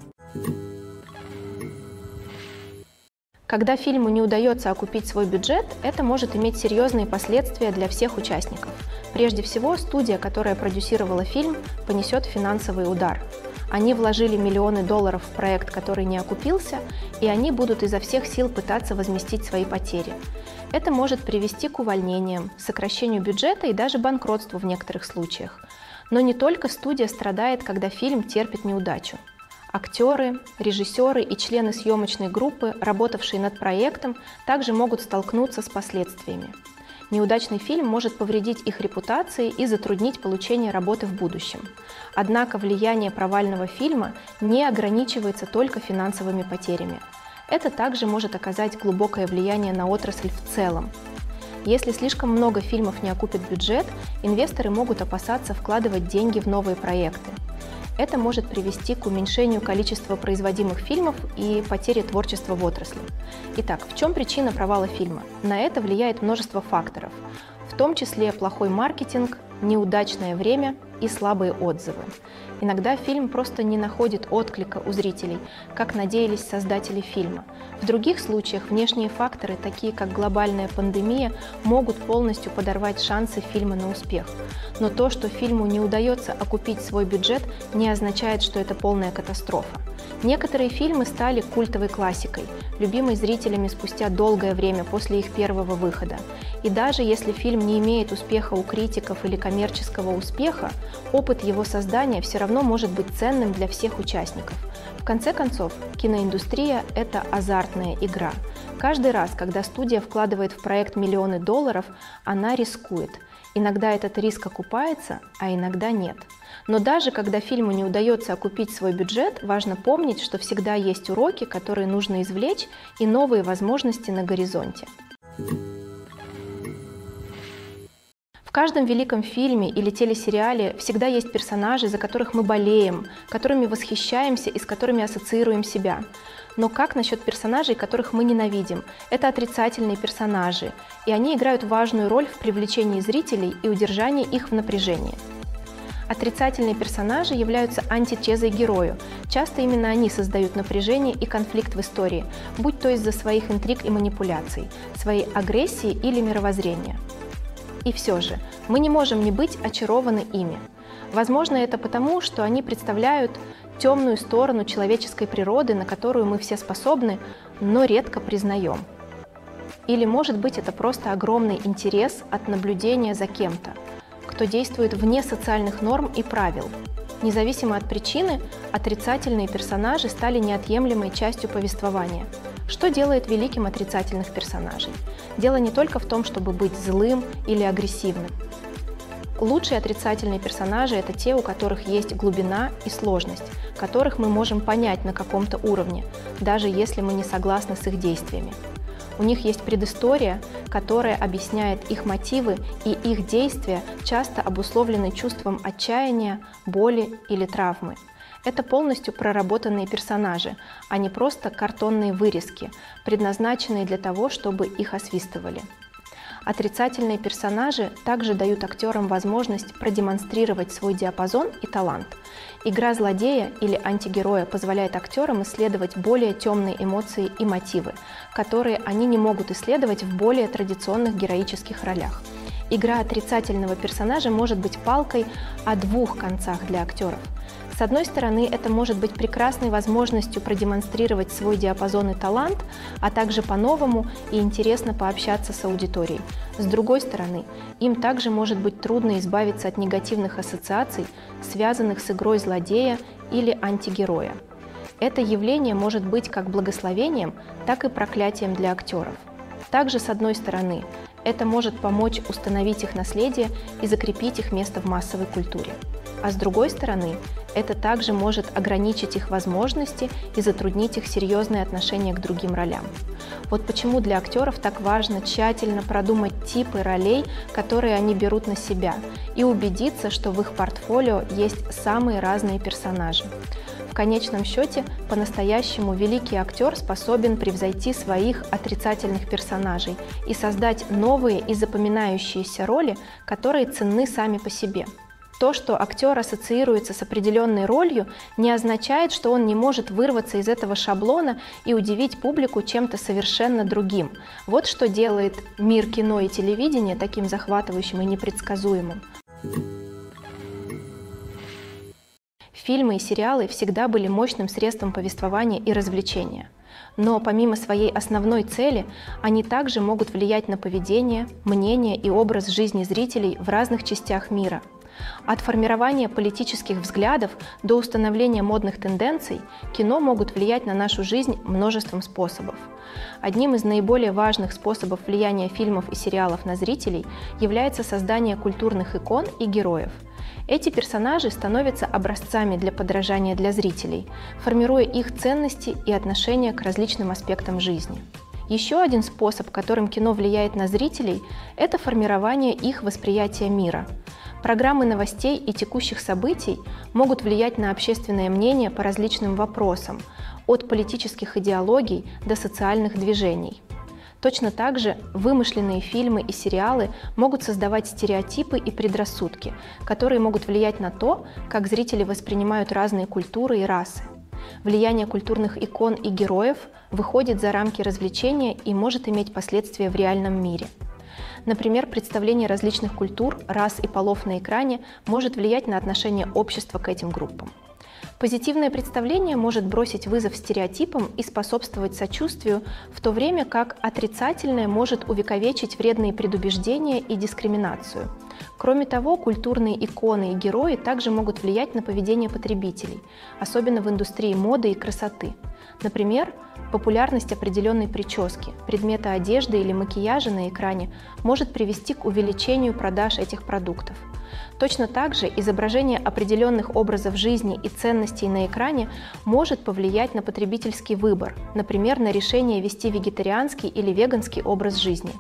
Когда фильму не удается окупить свой бюджет, это может иметь серьезные последствия для всех участников. Прежде всего, студия, которая продюсировала фильм, понесет финансовый удар. Они вложили миллионы долларов в проект, который не окупился, и они будут изо всех сил пытаться возместить свои потери. Это может привести к увольнениям, сокращению бюджета и даже банкротству в некоторых случаях. Но не только студия страдает, когда фильм терпит неудачу. Актеры, режиссеры и члены съемочной группы, работавшие над проектом, также могут столкнуться с последствиями. Неудачный фильм может повредить их репутации и затруднить получение работы в будущем. Однако влияние провального фильма не ограничивается только финансовыми потерями. Это также может оказать глубокое влияние на отрасль в целом. Если слишком много фильмов не окупит бюджет, инвесторы могут опасаться вкладывать деньги в новые проекты. Это может привести к уменьшению количества производимых фильмов и потере творчества в отрасли. Итак, в чем причина провала фильма? На это влияет множество факторов, в том числе плохой маркетинг, неудачное время и слабые отзывы. Иногда фильм просто не находит отклика у зрителей, как надеялись создатели фильма. В других случаях внешние факторы, такие как глобальная пандемия, могут полностью подорвать шансы фильма на успех. Но то, что фильму не удается окупить свой бюджет, не означает, что это полная катастрофа. Некоторые фильмы стали культовой классикой, любимой зрителями спустя долгое время после их первого выхода. И даже если фильм не имеет успеха у критиков или коммерческого успеха, опыт его создания все равно может быть ценным для всех участников. В конце концов, киноиндустрия – это азартная игра. Каждый раз, когда студия вкладывает в проект миллионы долларов, она рискует. Иногда этот риск окупается, а иногда нет. Но даже когда фильму не удается окупить свой бюджет, важно помнить, что всегда есть уроки, которые нужно извлечь, и новые возможности на горизонте. В каждом великом фильме или телесериале всегда есть персонажи, за которых мы болеем, которыми восхищаемся и с которыми ассоциируем себя. Но как насчет персонажей, которых мы ненавидим? Это отрицательные персонажи, и они играют важную роль в привлечении зрителей и удержании их в напряжении. Отрицательные персонажи являются антитезой герою. Часто именно они создают напряжение и конфликт в истории, будь то из-за своих интриг и манипуляций, своей агрессии или мировоззрения. И все же, мы не можем не быть очарованы ими. Возможно, это потому, что они представляют темную сторону человеческой природы, на которую мы все способны, но редко признаем. Или, может быть, это просто огромный интерес от наблюдения за кем-то, кто действует вне социальных норм и правил. Независимо от причины, отрицательные персонажи стали неотъемлемой частью повествования. Что делает великим отрицательных персонажей? Дело не только в том, чтобы быть злым или агрессивным. Лучшие отрицательные персонажи – это те, у которых есть глубина и сложность, которых мы можем понять на каком-то уровне, даже если мы не согласны с их действиями. У них есть предыстория, которая объясняет их мотивы, и их действия часто обусловлены чувством отчаяния, боли или травмы. Это полностью проработанные персонажи, а не просто картонные вырезки, предназначенные для того, чтобы их освистывали. Отрицательные персонажи также дают актерам возможность продемонстрировать свой диапазон и талант. Игра злодея или антигероя позволяет актерам исследовать более темные эмоции и мотивы, которые они не могут исследовать в более традиционных героических ролях. Игра отрицательного персонажа может быть палкой о двух концах для актеров. С одной стороны, это может быть прекрасной возможностью продемонстрировать свой диапазон и талант, а также по-новому и интересно пообщаться с аудиторией. С другой стороны, им также может быть трудно избавиться от негативных ассоциаций, связанных с игрой злодея или антигероя. Это явление может быть как благословением, так и проклятием для актеров. Также, с одной стороны, Это может помочь установить их наследие и закрепить их место в массовой культуре. А с другой стороны, это также может ограничить их возможности и затруднить их серьезное отношение к другим ролям. Вот почему для актеров так важно тщательно продумать типы ролей, которые они берут на себя, и убедиться, что в их портфолио есть самые разные персонажи. В конечном счете, по-настоящему великий актер способен превзойти своих отрицательных персонажей и создать новые и запоминающиеся роли, которые ценны сами по себе. То, что актер ассоциируется с определенной ролью, не означает, что он не может вырваться из этого шаблона и удивить публику чем-то совершенно другим. Вот что делает мир кино и телевидения таким захватывающим и непредсказуемым. Фильмы и сериалы всегда были мощным средством повествования и развлечения. Но помимо своей основной цели, они также могут влиять на поведение, мнение и образ жизни зрителей в разных частях мира. От формирования политических взглядов до установления модных тенденций кино могут влиять на нашу жизнь множеством способов. Одним из наиболее важных способов влияния фильмов и сериалов на зрителей является создание культурных икон и героев. Эти персонажи становятся образцами для подражания для зрителей, формируя их ценности и отношения к различным аспектам жизни. Еще один способ, которым кино влияет на зрителей, это формирование их восприятия мира. Программы новостей и текущих событий могут влиять на общественное мнение по различным вопросам, от политических идеологий до социальных движений. Точно так же вымышленные фильмы и сериалы могут создавать стереотипы и предрассудки, которые могут влиять на то, как зрители воспринимают разные культуры и расы. Влияние культурных икон и героев выходит за рамки развлечения и может иметь последствия в реальном мире. Например, представление различных культур, рас и полов на экране может влиять на отношение общества к этим группам. Позитивное представление может бросить вызов стереотипам и способствовать сочувствию, в то время как отрицательное может увековечить вредные предубеждения и дискриминацию. Кроме того, культурные иконы и герои также могут влиять на поведение потребителей, особенно в индустрии моды и красоты. Например, популярность определенной прически, предмета одежды или макияжа на экране может привести к увеличению продаж этих продуктов. Точно так же изображение определенных образов жизни и ценностей на экране может повлиять на потребительский выбор, например, на решение вести вегетарианский или веганский образ жизни.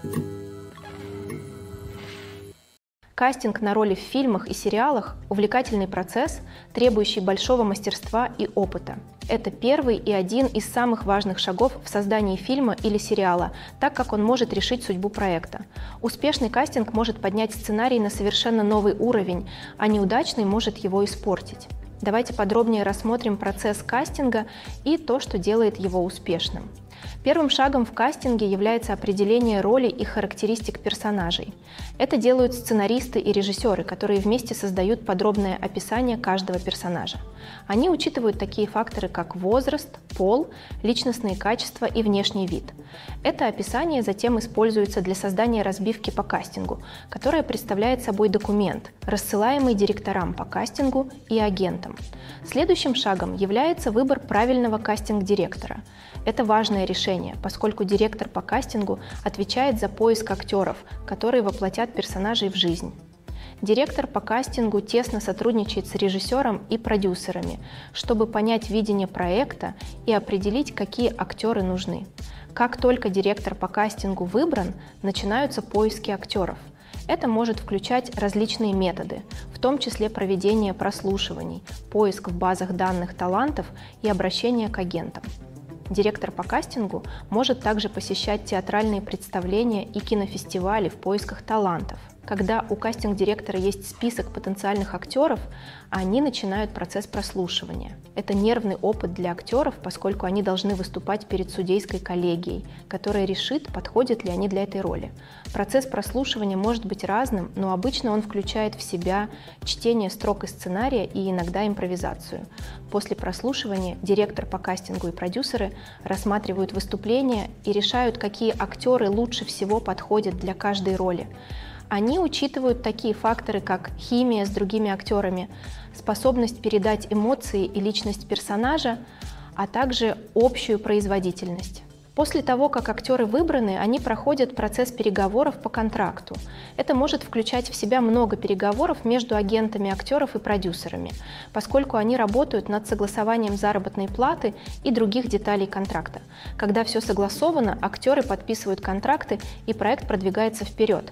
Кастинг на роли в фильмах и сериалах – увлекательный процесс, требующий большого мастерства и опыта. Это первый и один из самых важных шагов в создании фильма или сериала, так как он может решить судьбу проекта. Успешный кастинг может поднять сценарий на совершенно новый уровень, а неудачный может его испортить. Давайте подробнее рассмотрим процесс кастинга и то, что делает его успешным. Первым шагом в кастинге является определение роли и характеристик персонажей. Это делают сценаристы и режиссеры, которые вместе создают подробное описание каждого персонажа. Они учитывают такие факторы, как возраст, пол, личностные качества и внешний вид. Это описание затем используется для создания разбивки по кастингу, которая представляет собой документ, рассылаемый директорам по кастингу и агентам. Следующим шагом является выбор правильного кастинг-директора. Это важное решение, поскольку директор по кастингу отвечает за поиск актеров, которые воплотят персонажей в жизнь. Директор по кастингу тесно сотрудничает с режиссером и продюсерами, чтобы понять видение проекта и определить, какие актеры нужны. Как только директор по кастингу выбран, начинаются поиски актеров. Это может включать различные методы, в том числе проведение прослушиваний, поиск в базах данных талантов и обращение к агентам. Директор по кастингу может также посещать театральные представления и кинофестивали в поисках талантов. Когда у кастинг-директора есть список потенциальных актеров, они начинают процесс прослушивания. Это нервный опыт для актеров, поскольку они должны выступать перед судейской коллегией, которая решит, подходят ли они для этой роли. Процесс прослушивания может быть разным, но обычно он включает в себя чтение строк из сценария и иногда импровизацию. После прослушивания директор по кастингу и продюсеры рассматривают выступления и решают, какие актеры лучше всего подходят для каждой роли. Они учитывают такие факторы, как химия с другими актерами, способность передать эмоции и личность персонажа, а также общую производительность. После того, как актеры выбраны, они проходят процесс переговоров по контракту. Это может включать в себя много переговоров между агентами актеров и продюсерами, поскольку они работают над согласованием заработной платы и других деталей контракта. Когда все согласовано, актеры подписывают контракты, и проект продвигается вперед.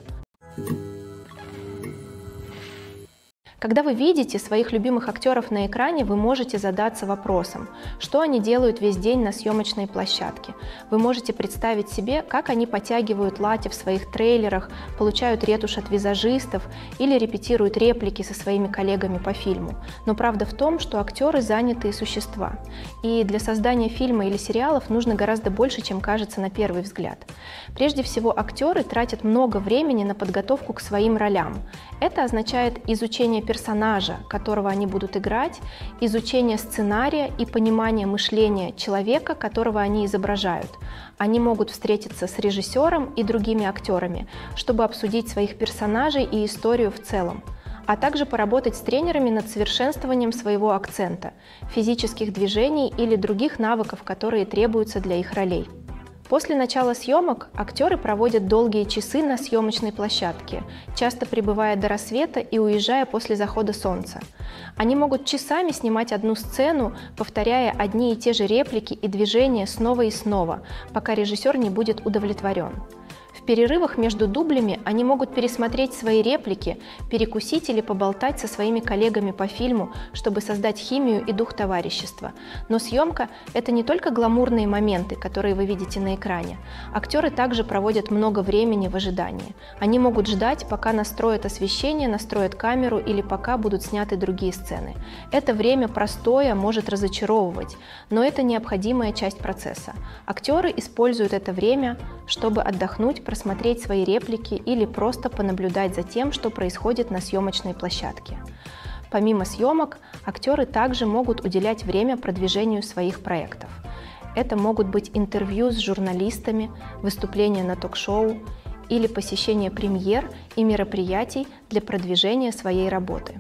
Когда вы видите своих любимых актеров на экране, вы можете задаться вопросом, что они делают весь день на съемочной площадке. Вы можете представить себе, как они подтягивают лати в своих трейлерах, получают ретушь от визажистов или репетируют реплики со своими коллегами по фильму. Но правда в том, что актеры занятые существа. И для создания фильма или сериалов нужно гораздо больше, чем кажется на первый взгляд. Прежде всего, актеры тратят много времени на подготовку к своим ролям. Это означает изучение персонажа, которого они будут играть, изучение сценария и понимание мышления человека, которого они изображают. Они могут встретиться с режиссером и другими актерами, чтобы обсудить своих персонажей и историю в целом, а также поработать с тренерами над совершенствованием своего акцента, физических движений или других навыков, которые требуются для их ролей. После начала съемок актеры проводят долгие часы на съемочной площадке, часто пребывая до рассвета и уезжая после захода солнца. Они могут часами снимать одну сцену, повторяя одни и те же реплики и движения снова и снова, пока режиссер не будет удовлетворен. В перерывах между дублями они могут пересмотреть свои реплики, перекусить или поболтать со своими коллегами по фильму, чтобы создать химию и дух товарищества. Но съемка – это не только гламурные моменты, которые вы видите на экране. Актеры также проводят много времени в ожидании. Они могут ждать, пока настроят освещение, настроят камеру или пока будут сняты другие сцены. Это время простое может разочаровывать, но это необходимая часть процесса. Актеры используют это время, чтобы отдохнуть, просмотреть свои реплики или просто понаблюдать за тем, что происходит на съемочной площадке. Помимо съемок, актеры также могут уделять время продвижению своих проектов. Это могут быть интервью с журналистами, выступления на ток-шоу или посещение премьер и мероприятий для продвижения своей работы.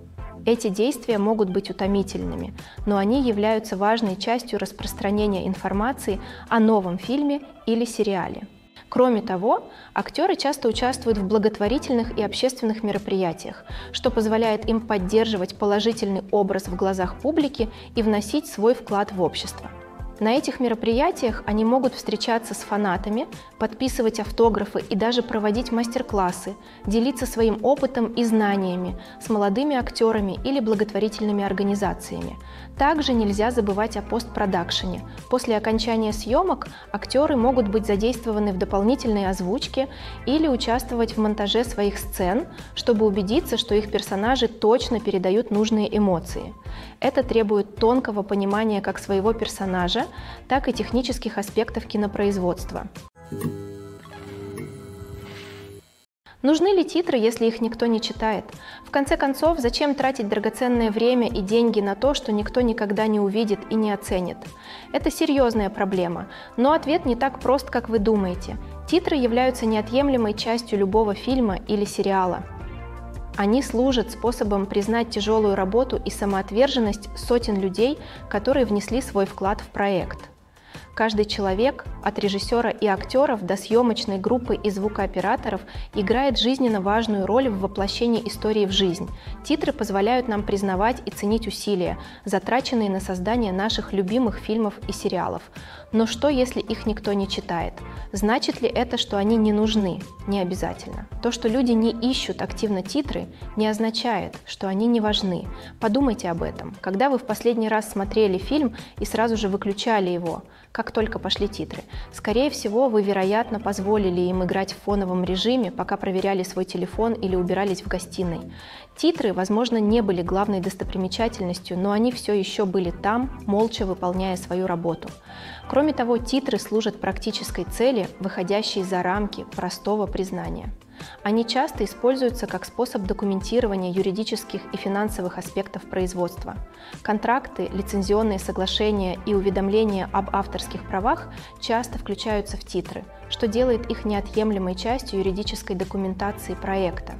Эти действия могут быть утомительными, но они являются важной частью распространения информации о новом фильме или сериале. Кроме того, актеры часто участвуют в благотворительных и общественных мероприятиях, что позволяет им поддерживать положительный образ в глазах публики и вносить свой вклад в общество. На этих мероприятиях они могут встречаться с фанатами, подписывать автографы и даже проводить мастер-классы, делиться своим опытом и знаниями с молодыми актерами или благотворительными организациями. Также нельзя забывать о постпродакшене. После окончания съемок актеры могут быть задействованы в дополнительной озвучке или участвовать в монтаже своих сцен, чтобы убедиться, что их персонажи точно передают нужные эмоции. Это требует тонкого понимания как своего персонажа, так и технических аспектов кинопроизводства. Нужны ли титры, если их никто не читает? В конце концов, зачем тратить драгоценное время и деньги на то, что никто никогда не увидит и не оценит? Это серьезная проблема, но ответ не так прост, как вы думаете. Титры являются неотъемлемой частью любого фильма или сериала. Они служат способом признать тяжелую работу и самоотверженность сотен людей, которые внесли свой вклад в проект. Каждый человек, от режиссера и актеров до съемочной группы и звукооператоров, играет жизненно важную роль в воплощении истории в жизнь. Титры позволяют нам признавать и ценить усилия, затраченные на создание наших любимых фильмов и сериалов. Но что, если их никто не читает? Значит ли это, что они не нужны? Не обязательно. То, что люди не ищут активно титры, не означает, что они не важны. Подумайте об этом. Когда вы в последний раз смотрели фильм и сразу же выключали его, как только пошли титры? Скорее всего, вы, вероятно, позволили им играть в фоновом режиме, пока проверяли свой телефон или убирались в гостиной. Титры, возможно, не были главной достопримечательностью, но они все еще были там, молча выполняя свою работу. Кроме того, титры служат практической цели, выходящей за рамки простого признания. Они часто используются как способ документирования юридических и финансовых аспектов производства. Контракты, лицензионные соглашения и уведомления об авторских правах часто включаются в титры, что делает их неотъемлемой частью юридической документации проекта.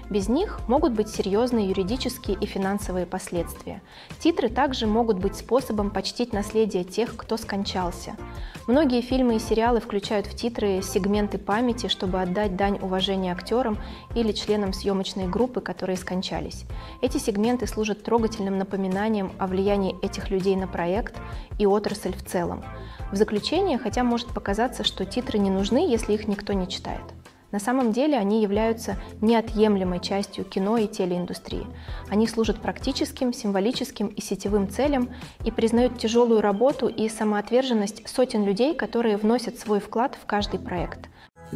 Без них могут быть серьезные юридические и финансовые последствия. Титры также могут быть способом почтить наследие тех, кто скончался. Многие фильмы и сериалы включают в титры сегменты памяти, чтобы отдать дань уважения актерам или членам съемочной группы, которые скончались. Эти сегменты служат трогательным напоминанием о влиянии этих людей на проект и отрасль в целом. В заключение, хотя может показаться, что титры не нужны, если их никто не читает. На самом деле они являются неотъемлемой частью кино и телеиндустрии. Они служат практическим, символическим и сетевым целям и признают тяжелую работу и самоотверженность сотен людей, которые вносят свой вклад в каждый проект.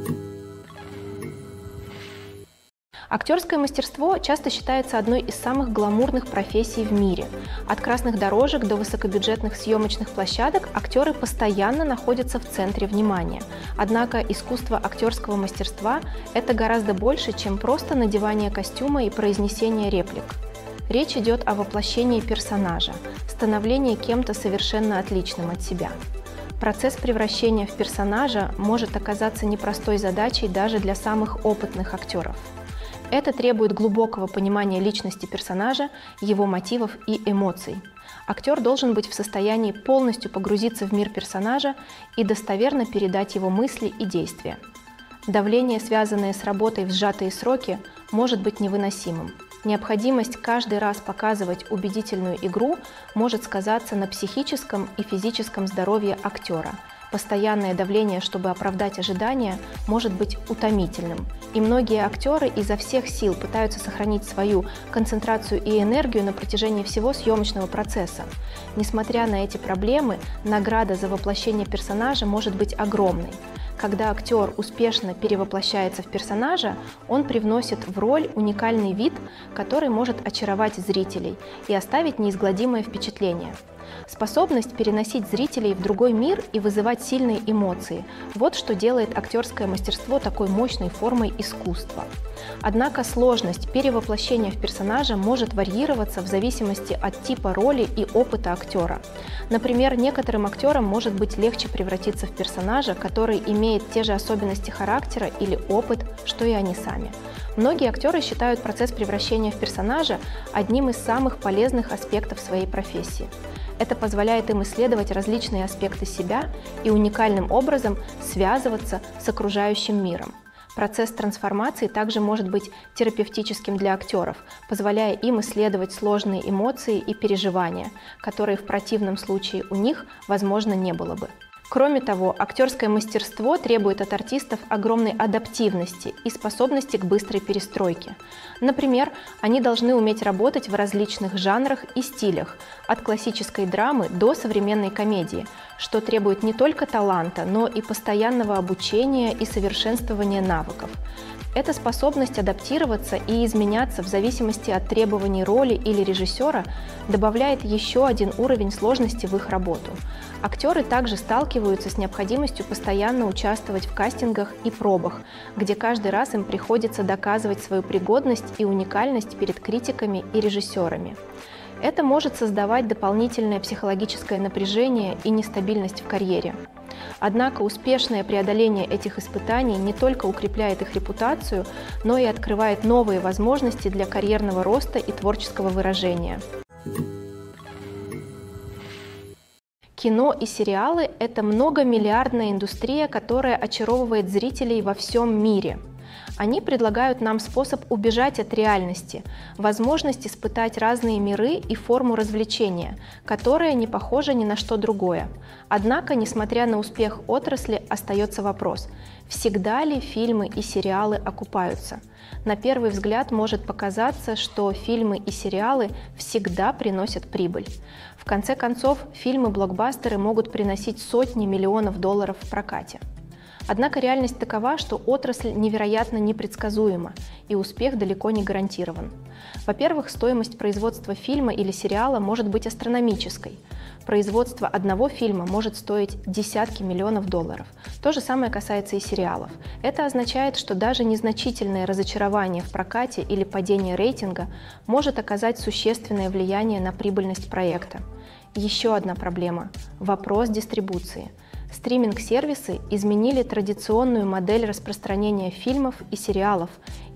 Актерское мастерство часто считается одной из самых гламурных профессий в мире. От красных дорожек до высокобюджетных съемочных площадок актеры постоянно находятся в центре внимания. Однако искусство актерского мастерства – это гораздо больше, чем просто надевание костюма и произнесение реплик. Речь идет о воплощении персонажа, становлении кем-то совершенно отличным от себя. Процесс превращения в персонажа может оказаться непростой задачей даже для самых опытных актеров. Это требует глубокого понимания личности персонажа, его мотивов и эмоций. Актер должен быть в состоянии полностью погрузиться в мир персонажа и достоверно передать его мысли и действия. Давление, связанное с работой в сжатые сроки, может быть невыносимым. Необходимость каждый раз показывать убедительную игру может сказаться на психическом и физическом здоровье актера. Постоянное давление, чтобы оправдать ожидания, может быть утомительным. И многие актеры изо всех сил пытаются сохранить свою концентрацию и энергию на протяжении всего съемочного процесса. Несмотря на эти проблемы, награда за воплощение персонажа может быть огромной. Когда актер успешно перевоплощается в персонажа, он привносит в роль уникальный вид, который может очаровать зрителей и оставить неизгладимое впечатление. Способность переносить зрителей в другой мир и вызывать сильные эмоции – вот что делает актерское мастерство такой мощной формой искусства. Однако сложность перевоплощения в персонажа может варьироваться в зависимости от типа роли и опыта актера. Например, некоторым актерам может быть легче превратиться в персонажа, который имеет те же особенности характера или опыт, что и они сами. Многие актеры считают процесс превращения в персонажа одним из самых полезных аспектов своей профессии. Это позволяет им исследовать различные аспекты себя и уникальным образом связываться с окружающим миром. Процесс трансформации также может быть терапевтическим для актеров, позволяя им исследовать сложные эмоции и переживания, которые в противном случае у них, возможно, не было бы. Кроме того, актерское мастерство требует от артистов огромной адаптивности и способности к быстрой перестройке. Например, они должны уметь работать в различных жанрах и стилях, от классической драмы до современной комедии, что требует не только таланта, но и постоянного обучения и совершенствования навыков. Эта способность адаптироваться и изменяться в зависимости от требований роли или режиссера добавляет еще один уровень сложности в их работу. Актеры также сталкиваются с необходимостью постоянно участвовать в кастингах и пробах, где каждый раз им приходится доказывать свою пригодность и уникальность перед критиками и режиссерами. Это может создавать дополнительное психологическое напряжение и нестабильность в карьере. Однако успешное преодоление этих испытаний не только укрепляет их репутацию, но и открывает новые возможности для карьерного роста и творческого выражения. Кино и сериалы – это многомиллиардная индустрия, которая очаровывает зрителей во всем мире. Они предлагают нам способ убежать от реальности, возможность испытать разные миры и форму развлечения, которая не похожа ни на что другое. Однако, несмотря на успех отрасли, остается вопрос: всегда ли фильмы и сериалы окупаются? На первый взгляд может показаться, что фильмы и сериалы всегда приносят прибыль. В конце концов, фильмы-блокбастеры могут приносить сотни миллионов долларов в прокате. Однако реальность такова, что отрасль невероятно непредсказуема, и успех далеко не гарантирован. Во-первых, стоимость производства фильма или сериала может быть астрономической. Производство одного фильма может стоить десятки миллионов долларов. То же самое касается и сериалов. Это означает, что даже незначительное разочарование в прокате или падение рейтинга может оказать существенное влияние на прибыльность проекта. Еще одна проблема – вопрос дистрибуции. Стриминг-сервисы изменили традиционную модель распространения фильмов и сериалов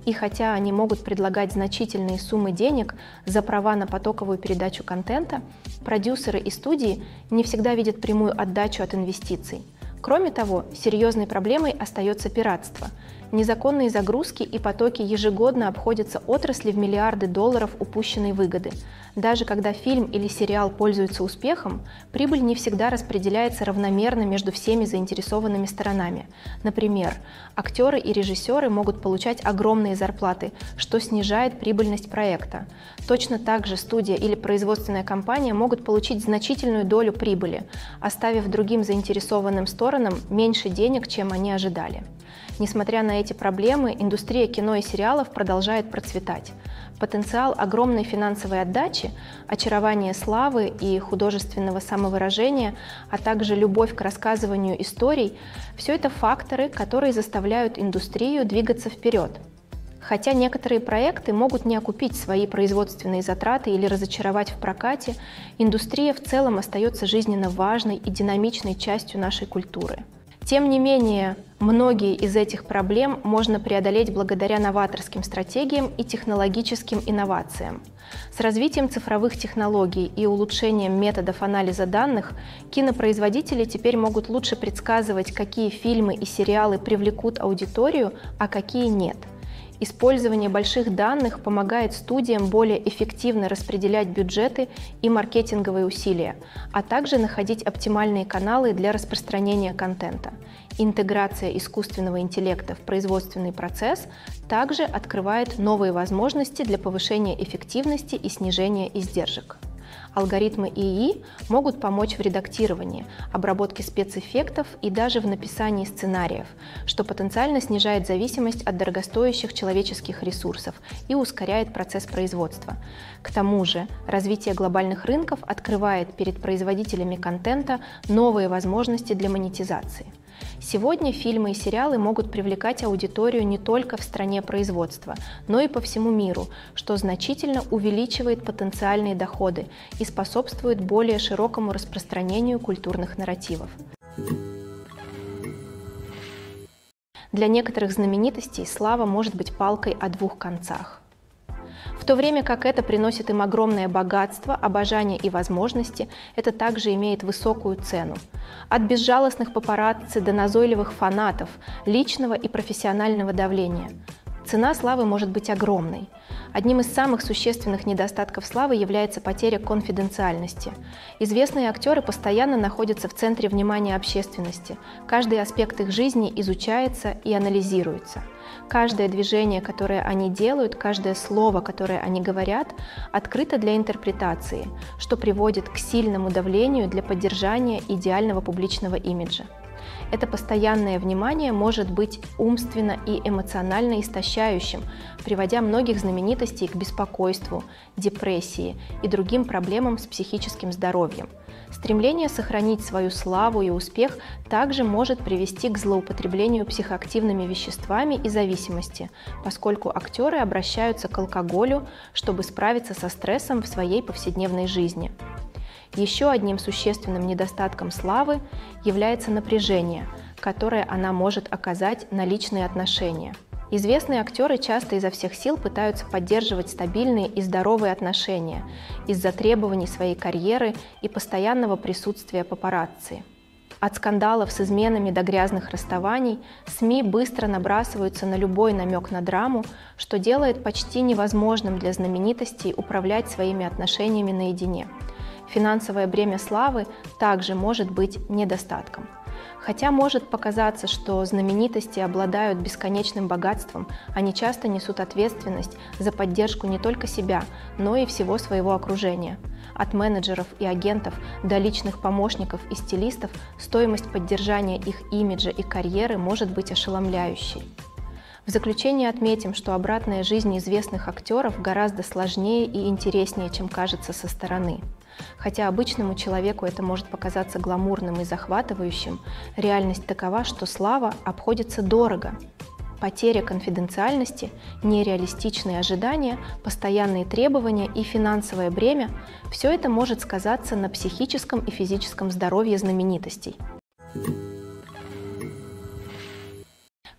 И хотя они могут предлагать значительные суммы денег за права на потоковую передачу контента, продюсеры и студии не всегда видят прямую отдачу от инвестиций. Кроме того, серьезной проблемой остается пиратство. Незаконные загрузки и потоки ежегодно обходятся отрасли в миллиарды долларов упущенной выгоды. Даже когда фильм или сериал пользуются успехом, прибыль не всегда распределяется равномерно между всеми заинтересованными сторонами. Например, актеры и режиссеры могут получать огромные зарплаты, что снижает прибыльность проекта. Точно так же студия или производственная компания могут получить значительную долю прибыли, оставив другим заинтересованным сторонам меньше денег, чем они ожидали. Несмотря на эти проблемы, индустрия кино и сериалов продолжает процветать. Потенциал огромной финансовой отдачи, очарование славы и художественного самовыражения, а также любовь к рассказыванию историй – все это факторы, которые заставляют индустрию двигаться вперед. Хотя некоторые проекты могут не окупить свои производственные затраты или разочаровать в прокате, индустрия в целом остается жизненно важной и динамичной частью нашей культуры. Тем не менее, многие из этих проблем можно преодолеть благодаря новаторским стратегиям и технологическим инновациям. С развитием цифровых технологий и улучшением методов анализа данных кинопроизводители теперь могут лучше предсказывать, какие фильмы и сериалы привлекут аудиторию, а какие нет. Использование больших данных помогает студиям более эффективно распределять бюджеты и маркетинговые усилия, а также находить оптимальные каналы для распространения контента. Интеграция искусственного интеллекта в производственный процесс также открывает новые возможности для повышения эффективности и снижения издержек. Алгоритмы ИИ могут помочь в редактировании, обработке спецэффектов и даже в написании сценариев, что потенциально снижает зависимость от дорогостоящих человеческих ресурсов и ускоряет процесс производства. К тому же, развитие глобальных рынков открывает перед производителями контента новые возможности для монетизации. Сегодня фильмы и сериалы могут привлекать аудиторию не только в стране производства, но и по всему миру, что значительно увеличивает потенциальные доходы и способствует более широкому распространению культурных нарративов. Для некоторых знаменитостей слава может быть палкой о двух концах. В то время как это приносит им огромное богатство, обожание и возможности, это также имеет высокую цену. От безжалостных папарацци до назойливых фанатов, личного и профессионального давления. Цена славы может быть огромной. Одним из самых существенных недостатков славы является потеря конфиденциальности. Известные актеры постоянно находятся в центре внимания общественности. Каждый аспект их жизни изучается и анализируется. Каждое движение, которое они делают, каждое слово, которое они говорят, открыто для интерпретации, что приводит к сильному давлению для поддержания идеального публичного имиджа. Это постоянное внимание может быть умственно и эмоционально истощающим, приводя многих знаменитостей к беспокойству, депрессии и другим проблемам с психическим здоровьем. Стремление сохранить свою славу и успех также может привести к злоупотреблению психоактивными веществами и зависимости, поскольку актеры обращаются к алкоголю, чтобы справиться со стрессом в своей повседневной жизни. Еще одним существенным недостатком славы является напряжение, которое она может оказать на личные отношения. Известные актеры часто изо всех сил пытаются поддерживать стабильные и здоровые отношения из-за требований своей карьеры и постоянного присутствия папарацци. От скандалов с изменами до грязных расставаний СМИ быстро набрасываются на любой намек на драму, что делает почти невозможным для знаменитостей управлять своими отношениями наедине. Финансовое бремя славы также может быть недостатком. Хотя может показаться, что знаменитости обладают бесконечным богатством, они часто несут ответственность за поддержку не только себя, но и всего своего окружения. От менеджеров и агентов до личных помощников и стилистов стоимость поддержания их имиджа и карьеры может быть ошеломляющей. В заключение отметим, что обратная жизнь известных актеров гораздо сложнее и интереснее, чем кажется со стороны. Хотя обычному человеку это может показаться гламурным и захватывающим, реальность такова, что слава обходится дорого. Потеря конфиденциальности, нереалистичные ожидания, постоянные требования и финансовое бремя – все это может сказаться на психическом и физическом здоровье знаменитостей.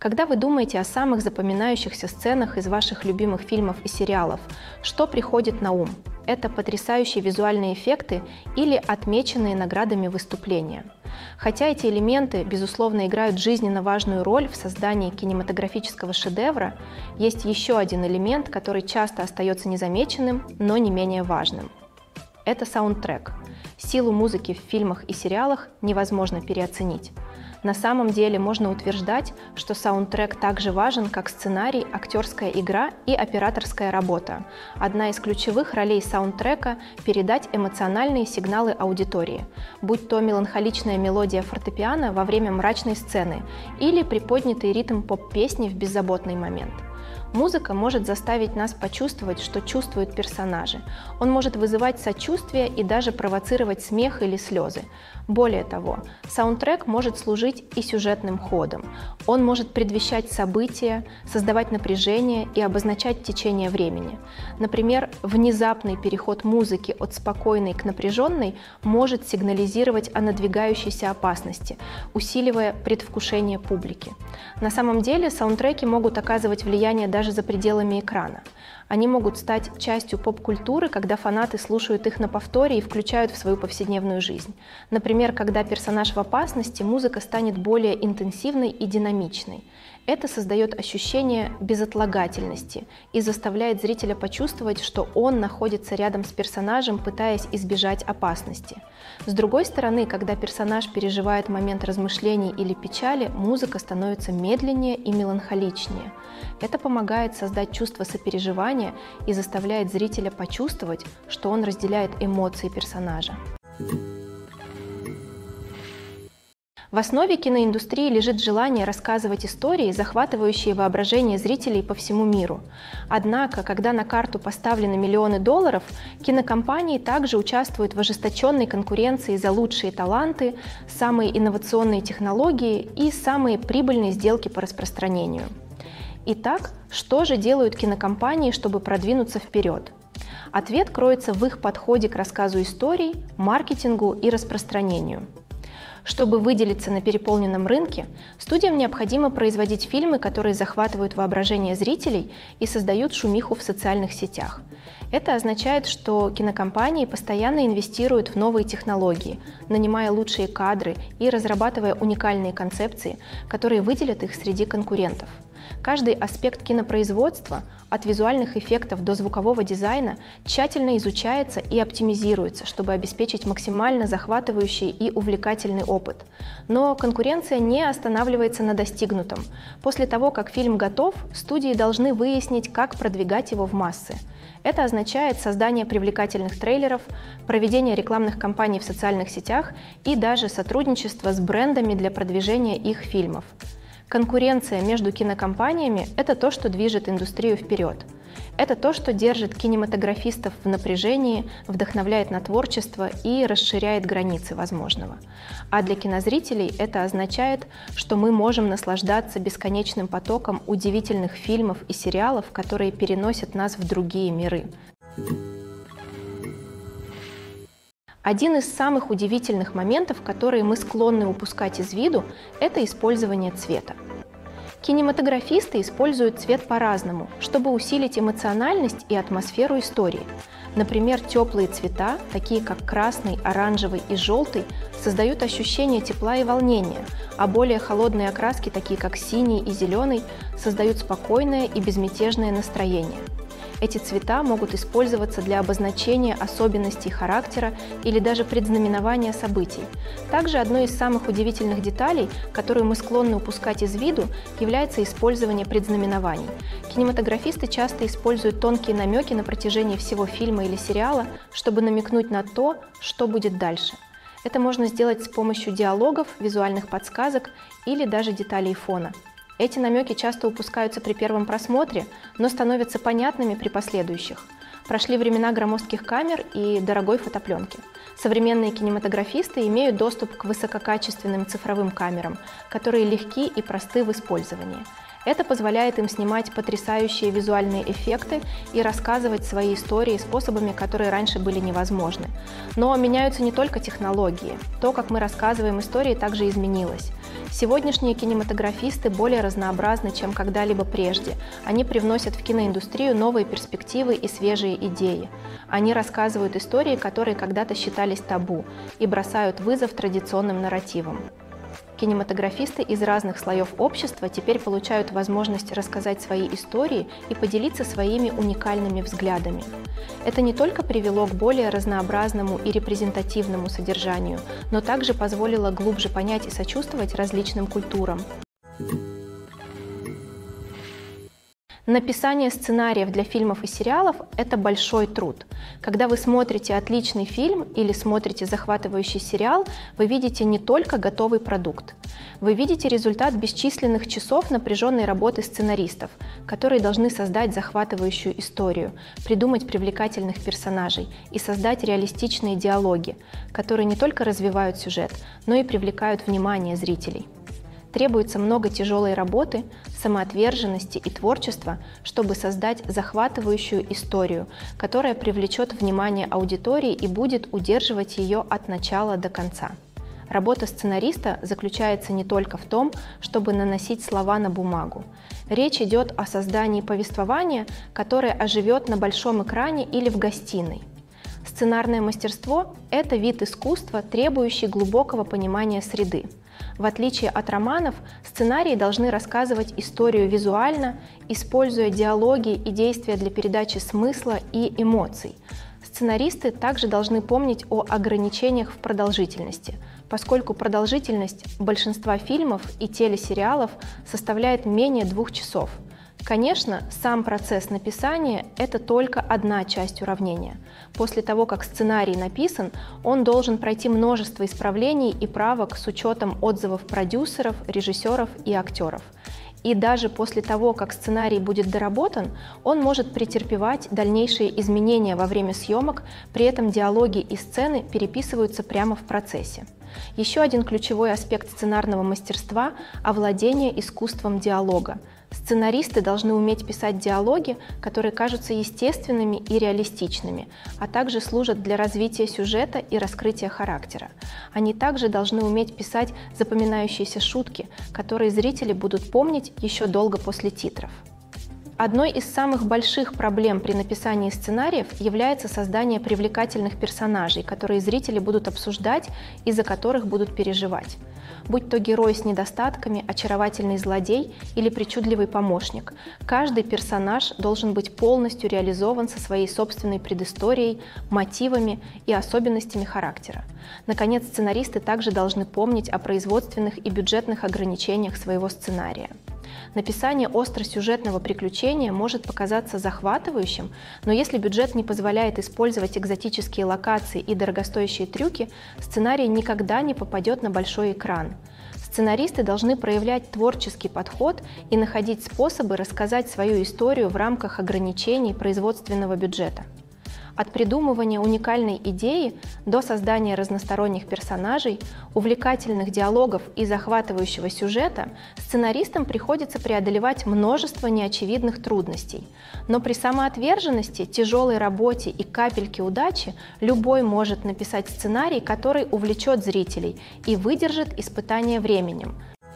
Когда вы думаете о самых запоминающихся сценах из ваших любимых фильмов и сериалов, что приходит на ум? Это потрясающие визуальные эффекты или отмеченные наградами выступления. Хотя эти элементы, безусловно, играют жизненно важную роль в создании кинематографического шедевра, есть еще один элемент, который часто остается незамеченным, но не менее важным. Это саундтрек. Силу музыки в фильмах и сериалах невозможно переоценить. На самом деле можно утверждать, что саундтрек так же важен, как сценарий, актерская игра и операторская работа. Одна из ключевых ролей саундтрека – передать эмоциональные сигналы аудитории, будь то меланхоличная мелодия фортепиано во время мрачной сцены или приподнятый ритм поп-песни в беззаботный момент. Музыка может заставить нас почувствовать, что чувствуют персонажи. Он может вызывать сочувствие и даже провоцировать смех или слезы. Более того, саундтрек может служить и сюжетным ходом. Он может предвещать события, создавать напряжение и обозначать течение времени. Например, внезапный переход музыки от спокойной к напряженной может сигнализировать о надвигающейся опасности, усиливая предвкушение публики. На самом деле саундтреки могут оказывать влияние даже за пределами экрана. Они могут стать частью поп-культуры, когда фанаты слушают их на повторе и включают в свою повседневную жизнь. Например, когда персонаж в опасности, музыка станет более интенсивной и динамичной. Это создает ощущение безотлагательности и заставляет зрителя почувствовать, что он находится рядом с персонажем, пытаясь избежать опасности. С другой стороны, когда персонаж переживает момент размышлений или печали, музыка становится медленнее и меланхоличнее. Это помогает создать чувство сопереживания и заставляет зрителя почувствовать, что он разделяет эмоции персонажа. В основе киноиндустрии лежит желание рассказывать истории, захватывающие воображение зрителей по всему миру. Однако, когда на карту поставлены миллионы долларов, кинокомпании также участвуют в ожесточенной конкуренции за лучшие таланты, самые инновационные технологии и самые прибыльные сделки по распространению. Итак, что же делают кинокомпании, чтобы продвинуться вперед? Ответ кроется в их подходе к рассказу историй, маркетингу и распространению. Чтобы выделиться на переполненном рынке, студиям необходимо производить фильмы, которые захватывают воображение зрителей и создают шумиху в социальных сетях. Это означает, что кинокомпании постоянно инвестируют в новые технологии, нанимая лучшие кадры и разрабатывая уникальные концепции, которые выделят их среди конкурентов. Каждый аспект кинопроизводства, от визуальных эффектов до звукового дизайна, тщательно изучается и оптимизируется, чтобы обеспечить максимально захватывающий и увлекательный опыт. Но конкуренция не останавливается на достигнутом. После того, как фильм готов, студии должны выяснить, как продвигать его в массы. Это означает создание привлекательных трейлеров, проведение рекламных кампаний в социальных сетях и даже сотрудничество с брендами для продвижения их фильмов. Конкуренция между кинокомпаниями – это то, что движет индустрию вперед. Это то, что держит кинематографистов в напряжении, вдохновляет на творчество и расширяет границы возможного. А для кинозрителей это означает, что мы можем наслаждаться бесконечным потоком удивительных фильмов и сериалов, которые переносят нас в другие миры. Один из самых удивительных моментов, которые мы склонны упускать из виду, это использование цвета. Кинематографисты используют цвет по-разному, чтобы усилить эмоциональность и атмосферу истории. Например, теплые цвета, такие как красный, оранжевый и желтый, создают ощущение тепла и волнения, а более холодные окраски, такие как синий и зеленый, создают спокойное и безмятежное настроение. Эти цвета могут использоваться для обозначения особенностей характера или даже предзнаменования событий. Также одной из самых удивительных деталей, которую мы склонны упускать из виду, является использование предзнаменований. Кинематографисты часто используют тонкие намеки на протяжении всего фильма или сериала, чтобы намекнуть на то, что будет дальше. Это можно сделать с помощью диалогов, визуальных подсказок или даже деталей фона. Эти намеки часто упускаются при первом просмотре, но становятся понятными при последующих. Прошли времена громоздких камер и дорогой фотопленки. Современные кинематографисты имеют доступ к высококачественным цифровым камерам, которые легки и просты в использовании. Это позволяет им снимать потрясающие визуальные эффекты и рассказывать свои истории способами, которые раньше были невозможны. Но меняются не только технологии. То, как мы рассказываем истории, также изменилось. Сегодняшние кинематографисты более разнообразны, чем когда-либо прежде. Они привносят в киноиндустрию новые перспективы и свежие идеи. Они рассказывают истории, которые когда-то считались табу, и бросают вызов традиционным нарративам. Кинематографисты из разных слоев общества теперь получают возможность рассказать свои истории и поделиться своими уникальными взглядами. Это не только привело к более разнообразному и репрезентативному содержанию, но также позволило глубже понять и сочувствовать различным культурам. Написание сценариев для фильмов и сериалов – это большой труд. Когда вы смотрите отличный фильм или смотрите захватывающий сериал, вы видите не только готовый продукт. Вы видите результат бесчисленных часов напряженной работы сценаристов, которые должны создать захватывающую историю, придумать привлекательных персонажей и создать реалистичные диалоги, которые не только развивают сюжет, но и привлекают внимание зрителей. Требуется много тяжелой работы, самоотверженности и творчества, чтобы создать захватывающую историю, которая привлечет внимание аудитории и будет удерживать ее от начала до конца. Работа сценариста заключается не только в том, чтобы наносить слова на бумагу. Речь идет о создании повествования, которое оживет на большом экране или в гостиной. Сценарное мастерство – это вид искусства, требующий глубокого понимания среды. В отличие от романов, сценарии должны рассказывать историю визуально, используя диалоги и действия для передачи смысла и эмоций. Сценаристы также должны помнить о ограничениях в продолжительности, поскольку продолжительность большинства фильмов и телесериалов составляет менее 2 часов. Конечно, сам процесс написания – это только одна часть уравнения. После того, как сценарий написан, он должен пройти множество исправлений и правок с учетом отзывов продюсеров, режиссеров и актеров. И даже после того, как сценарий будет доработан, он может претерпевать дальнейшие изменения во время съемок, при этом диалоги и сцены переписываются прямо в процессе. Еще один ключевой аспект сценарного мастерства – овладение искусством диалога. Сценаристы должны уметь писать диалоги, которые кажутся естественными и реалистичными, а также служат для развития сюжета и раскрытия характера. Они также должны уметь писать запоминающиеся шутки, которые зрители будут помнить еще долго после титров. Одной из самых больших проблем при написании сценариев является создание привлекательных персонажей, которые зрители будут обсуждать и за которых будут переживать. Будь то герой с недостатками, очаровательный злодей или причудливый помощник, каждый персонаж должен быть полностью реализован со своей собственной предысторией, мотивами и особенностями характера. Наконец, сценаристы также должны помнить о производственных и бюджетных ограничениях своего сценария. Написание остросюжетного приключения может показаться захватывающим, но если бюджет не позволяет использовать экзотические локации и дорогостоящие трюки, сценарий никогда не попадет на большой экран. Сценаристы должны проявлять творческий подход и находить способы рассказать свою историю в рамках ограничений производственного бюджета. От придумывания уникальной идеи до создания разносторонних персонажей, увлекательных диалогов и захватывающего сюжета сценаристам приходится преодолевать множество неочевидных трудностей. Но при самоотверженности, тяжелой работе и капельке удачи любой может написать сценарий, который увлечет зрителей и выдержит испытание временем.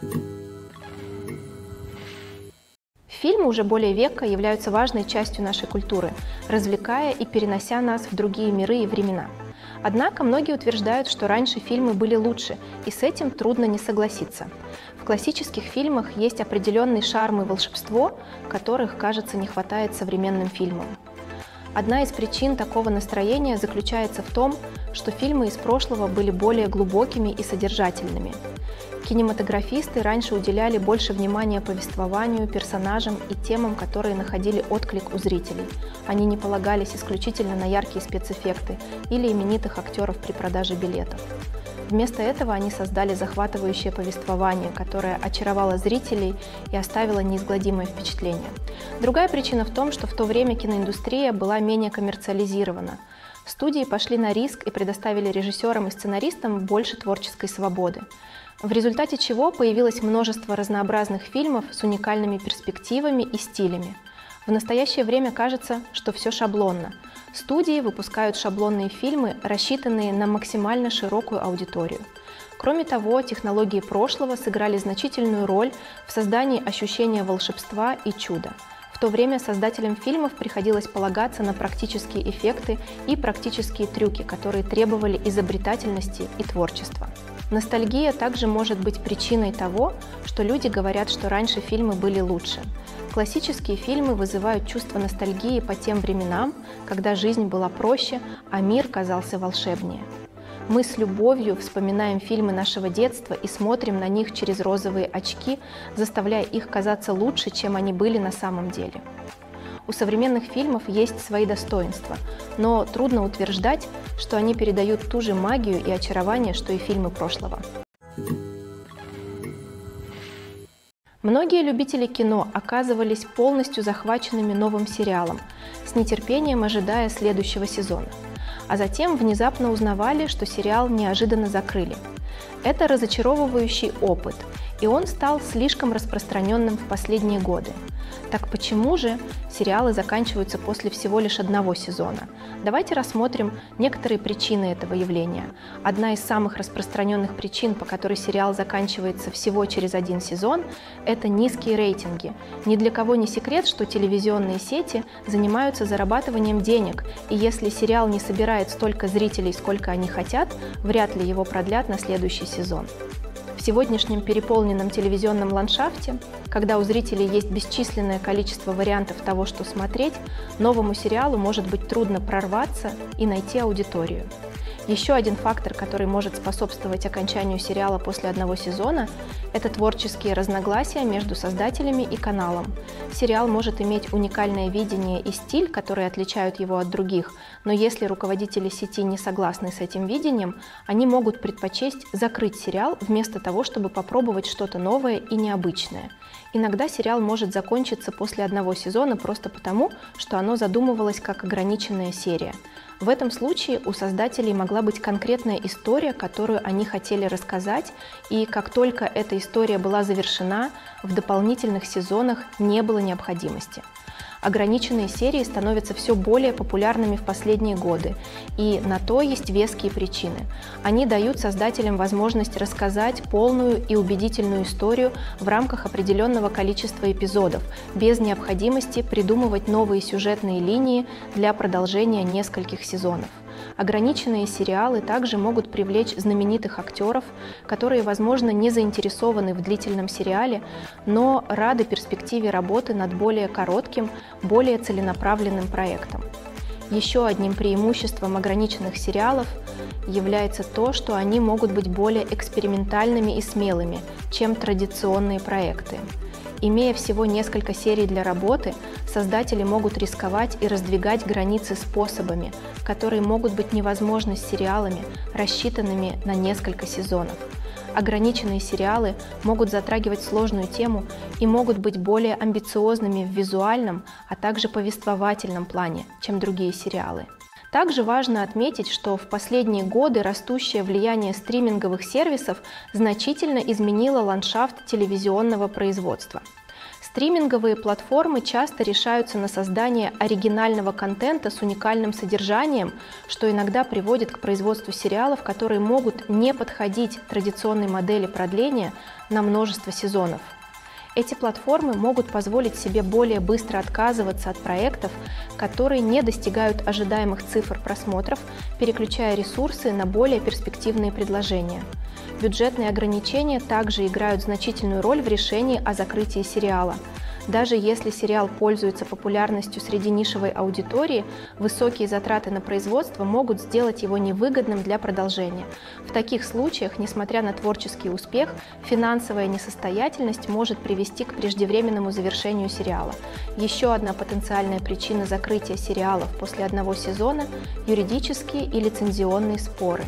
Фильмы уже более века являются важной частью нашей культуры, развлекая и перенося нас в другие миры и времена. Однако многие утверждают, что раньше фильмы были лучше, и с этим трудно не согласиться. В классических фильмах есть определенный шарм и волшебство, которых, кажется, не хватает современным фильмам. Одна из причин такого настроения заключается в том, что фильмы из прошлого были более глубокими и содержательными. Кинематографисты раньше уделяли больше внимания повествованию, персонажам и темам, которые находили отклик у зрителей. Они не полагались исключительно на яркие спецэффекты или именитых актеров при продаже билетов. Вместо этого они создали захватывающее повествование, которое очаровало зрителей и оставило неизгладимое впечатление. Другая причина в том, что в то время киноиндустрия была менее коммерциализирована. Студии пошли на риск и предоставили режиссерам и сценаристам больше творческой свободы, в результате чего появилось множество разнообразных фильмов с уникальными перспективами и стилями. В настоящее время кажется, что все шаблонно. Студии выпускают шаблонные фильмы, рассчитанные на максимально широкую аудиторию. Кроме того, технологии прошлого сыграли значительную роль в создании ощущения волшебства и чуда. В то время создателям фильмов приходилось полагаться на практические эффекты и практические трюки, которые требовали изобретательности и творчества. Ностальгия также может быть причиной того, что люди говорят, что раньше фильмы были лучше. Классические фильмы вызывают чувство ностальгии по тем временам, когда жизнь была проще, а мир казался волшебнее. Мы с любовью вспоминаем фильмы нашего детства и смотрим на них через розовые очки, заставляя их казаться лучше, чем они были на самом деле. У современных фильмов есть свои достоинства, но трудно утверждать, что они передают ту же магию и очарование, что и фильмы прошлого. Многие любители кино оказывались полностью захваченными новым сериалом, с нетерпением ожидая следующего сезона. А затем внезапно узнавали, что сериал неожиданно закрыли. Это разочаровывающий опыт, и он стал слишком распространенным в последние годы. Так почему же сериалы заканчиваются после всего лишь одного сезона? Давайте рассмотрим некоторые причины этого явления. Одна из самых распространенных причин, по которой сериал заканчивается всего через один сезон, это низкие рейтинги. Ни для кого не секрет, что телевизионные сети занимаются зарабатыванием денег, и если сериал не собирает столько зрителей, сколько они хотят, вряд ли его продлят на следующий сезон. В сегодняшнем переполненном телевизионном ландшафте, когда у зрителей есть бесчисленное количество вариантов того, что смотреть, новому сериалу может быть трудно прорваться и найти аудиторию. Еще один фактор, который может способствовать окончанию сериала после одного сезона, это творческие разногласия между создателями и каналом. Сериал может иметь уникальное видение и стиль, которые отличают его от других, но если руководители сети не согласны с этим видением, они могут предпочесть закрыть сериал вместо того, чтобы попробовать что-то новое и необычное. Иногда сериал может закончиться после одного сезона просто потому, что оно задумывалось как ограниченная серия. В этом случае у создателей могла быть конкретная история, которую они хотели рассказать, и как только эта история была завершена, в дополнительных сезонах не было необходимости. Ограниченные серии становятся все более популярными в последние годы, и на то есть веские причины. Они дают создателям возможность рассказать полную и убедительную историю в рамках определенного количества эпизодов, без необходимости придумывать новые сюжетные линии для продолжения нескольких сезонов. Ограниченные сериалы также могут привлечь знаменитых актеров, которые, возможно, не заинтересованы в длительном сериале, но рады перспективе работы над более коротким, более целенаправленным проектом. Еще одним преимуществом ограниченных сериалов является то, что они могут быть более экспериментальными и смелыми, чем традиционные проекты. Имея всего несколько серий для работы, создатели могут рисковать и раздвигать границы способами, которые могут быть невозможны с сериалами, рассчитанными на несколько сезонов. Ограниченные сериалы могут затрагивать сложную тему и могут быть более амбициозными в визуальном, а также повествовательном плане, чем другие сериалы. Также важно отметить, что в последние годы растущее влияние стриминговых сервисов значительно изменило ландшафт телевизионного производства. Стриминговые платформы часто решаются на создание оригинального контента с уникальным содержанием, что иногда приводит к производству сериалов, которые могут не подходить традиционной модели продления на множество сезонов. Эти платформы могут позволить себе более быстро отказываться от проектов, которые не достигают ожидаемых цифр просмотров, переключая ресурсы на более перспективные предложения. Бюджетные ограничения также играют значительную роль в решении о закрытии сериала. Даже если сериал пользуется популярностью среди нишевой аудитории, высокие затраты на производство могут сделать его невыгодным для продолжения. В таких случаях, несмотря на творческий успех, финансовая несостоятельность может привести к преждевременному завершению сериала. Еще одна потенциальная причина закрытия сериалов после одного сезона – юридические и лицензионные споры.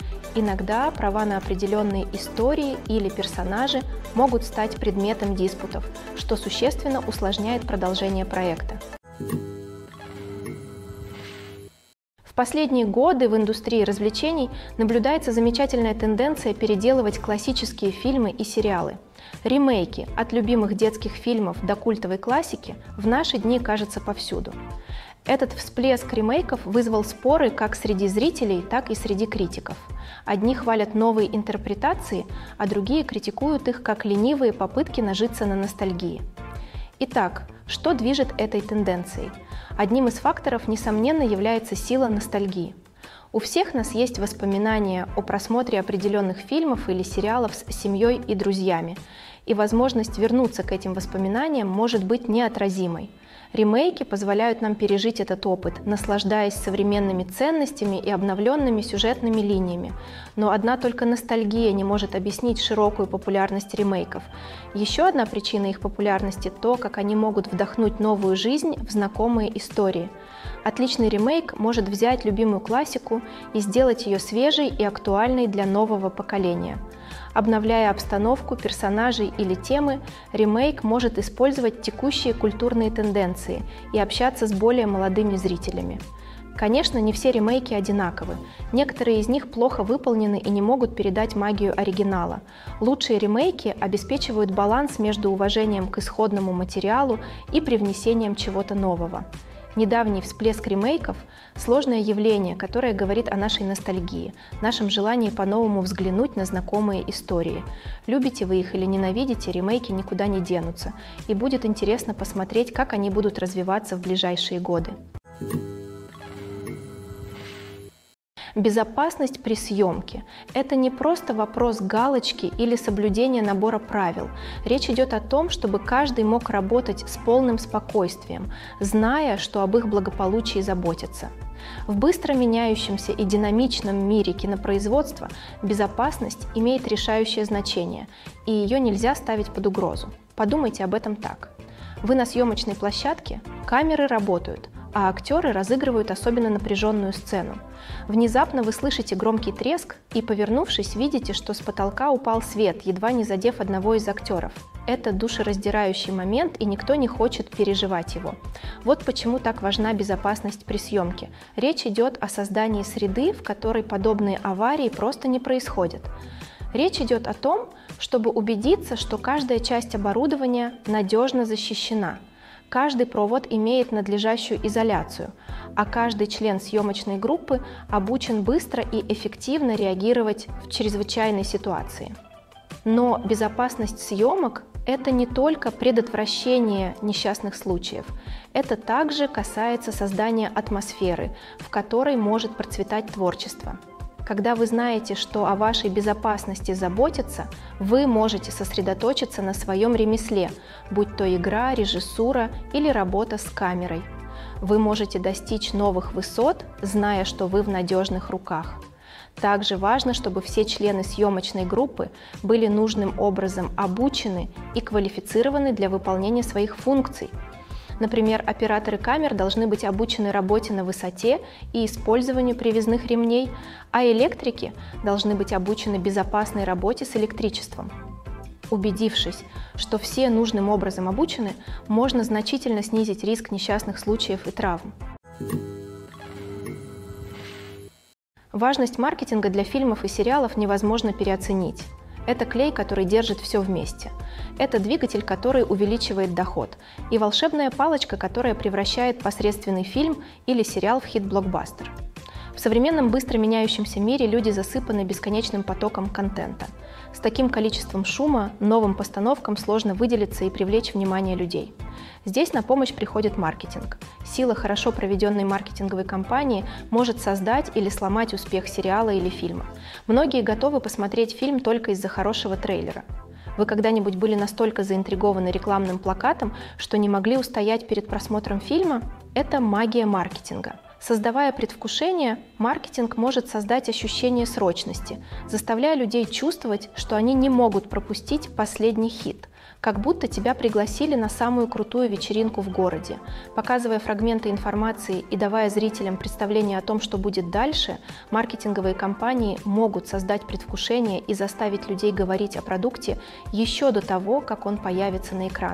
Иногда права на определенные истории или персонажи могут стать предметом диспутов, что существенно усложняет продолжение проекта. В последние годы в индустрии развлечений наблюдается замечательная тенденция переделывать классические фильмы и сериалы. Ремейки от любимых детских фильмов до культовой классики в наши дни кажутся повсюду. Этот всплеск ремейков вызвал споры как среди зрителей, так и среди критиков. Одни хвалят новые интерпретации, а другие критикуют их как ленивые попытки нажиться на ностальгии. Итак, что движет этой тенденцией? Одним из факторов, несомненно, является сила ностальгии. У всех нас есть воспоминания о просмотре определенных фильмов или сериалов с семьей и друзьями, и возможность вернуться к этим воспоминаниям может быть неотразимой. Ремейки позволяют нам пережить этот опыт, наслаждаясь современными ценностями и обновленными сюжетными линиями. Но одна только ностальгия не может объяснить широкую популярность ремейков. Еще одна причина их популярности – то, как они могут вдохнуть новую жизнь в знакомые истории. Отличный ремейк может взять любимую классику и сделать ее свежей и актуальной для нового поколения. Обновляя обстановку, персонажей или темы, ремейк может использовать текущие культурные тенденции и общаться с более молодыми зрителями. Конечно, не все ремейки одинаковы. Некоторые из них плохо выполнены и не могут передать магию оригинала. Лучшие ремейки обеспечивают баланс между уважением к исходному материалу и привнесением чего-то нового. Недавний всплеск ремейков – сложное явление, которое говорит о нашей ностальгии, нашем желании по-новому взглянуть на знакомые истории. Любите вы их или ненавидите, ремейки никуда не денутся, и будет интересно посмотреть, как они будут развиваться в ближайшие годы. Безопасность при съемке – это не просто вопрос галочки или соблюдения набора правил. Речь идет о том, чтобы каждый мог работать с полным спокойствием, зная, что об их благополучии заботятся. В быстро меняющемся и динамичном мире кинопроизводства безопасность имеет решающее значение, и ее нельзя ставить под угрозу. Подумайте об этом так. Вы на съемочной площадке, камеры работают, а актеры разыгрывают особенно напряженную сцену. Внезапно вы слышите громкий треск и, повернувшись, видите, что с потолка упал свет, едва не задев одного из актеров. Это душераздирающий момент, и никто не хочет переживать его. Вот почему так важна безопасность при съемке. Речь идет о создании среды, в которой подобные аварии просто не происходят. Речь идет о том, чтобы убедиться, что каждая часть оборудования надежно защищена. Каждый провод имеет надлежащую изоляцию, а каждый член съемочной группы обучен быстро и эффективно реагировать в чрезвычайной ситуации. Но безопасность съемок – это не только предотвращение несчастных случаев. Это также касается создания атмосферы, в которой может процветать творчество. Когда вы знаете, что о вашей безопасности заботятся, вы можете сосредоточиться на своем ремесле, будь то игра, режиссура или работа с камерой. Вы можете достичь новых высот, зная, что вы в надежных руках. Также важно, чтобы все члены съемочной группы были нужным образом обучены и квалифицированы для выполнения своих функций. Например, операторы камер должны быть обучены работе на высоте и использованию привязных ремней, а электрики должны быть обучены безопасной работе с электричеством. Убедившись, что все нужным образом обучены, можно значительно снизить риск несчастных случаев и травм. Важность маркетинга для фильмов и сериалов невозможно переоценить. Это клей, который держит все вместе. Это двигатель, который увеличивает доход. И волшебная палочка, которая превращает посредственный фильм или сериал в хит-блокбастер. В современном быстро меняющемся мире люди засыпаны бесконечным потоком контента. С таким количеством шума новым постановкам сложно выделиться и привлечь внимание людей. Здесь на помощь приходит маркетинг. Сила хорошо проведенной маркетинговой кампании может создать или сломать успех сериала или фильма. Многие готовы посмотреть фильм только из-за хорошего трейлера. Вы когда-нибудь были настолько заинтригованы рекламным плакатом, что не могли устоять перед просмотром фильма? Это магия маркетинга. Создавая предвкушение, маркетинг может создать ощущение срочности, заставляя людей чувствовать, что они не могут пропустить последний хит, как будто тебя пригласили на самую крутую вечеринку в городе. Показывая фрагменты информации и давая зрителям представление о том, что будет дальше, маркетинговые компании могут создать предвкушение и заставить людей говорить о продукте еще до того, как он появится на экранах.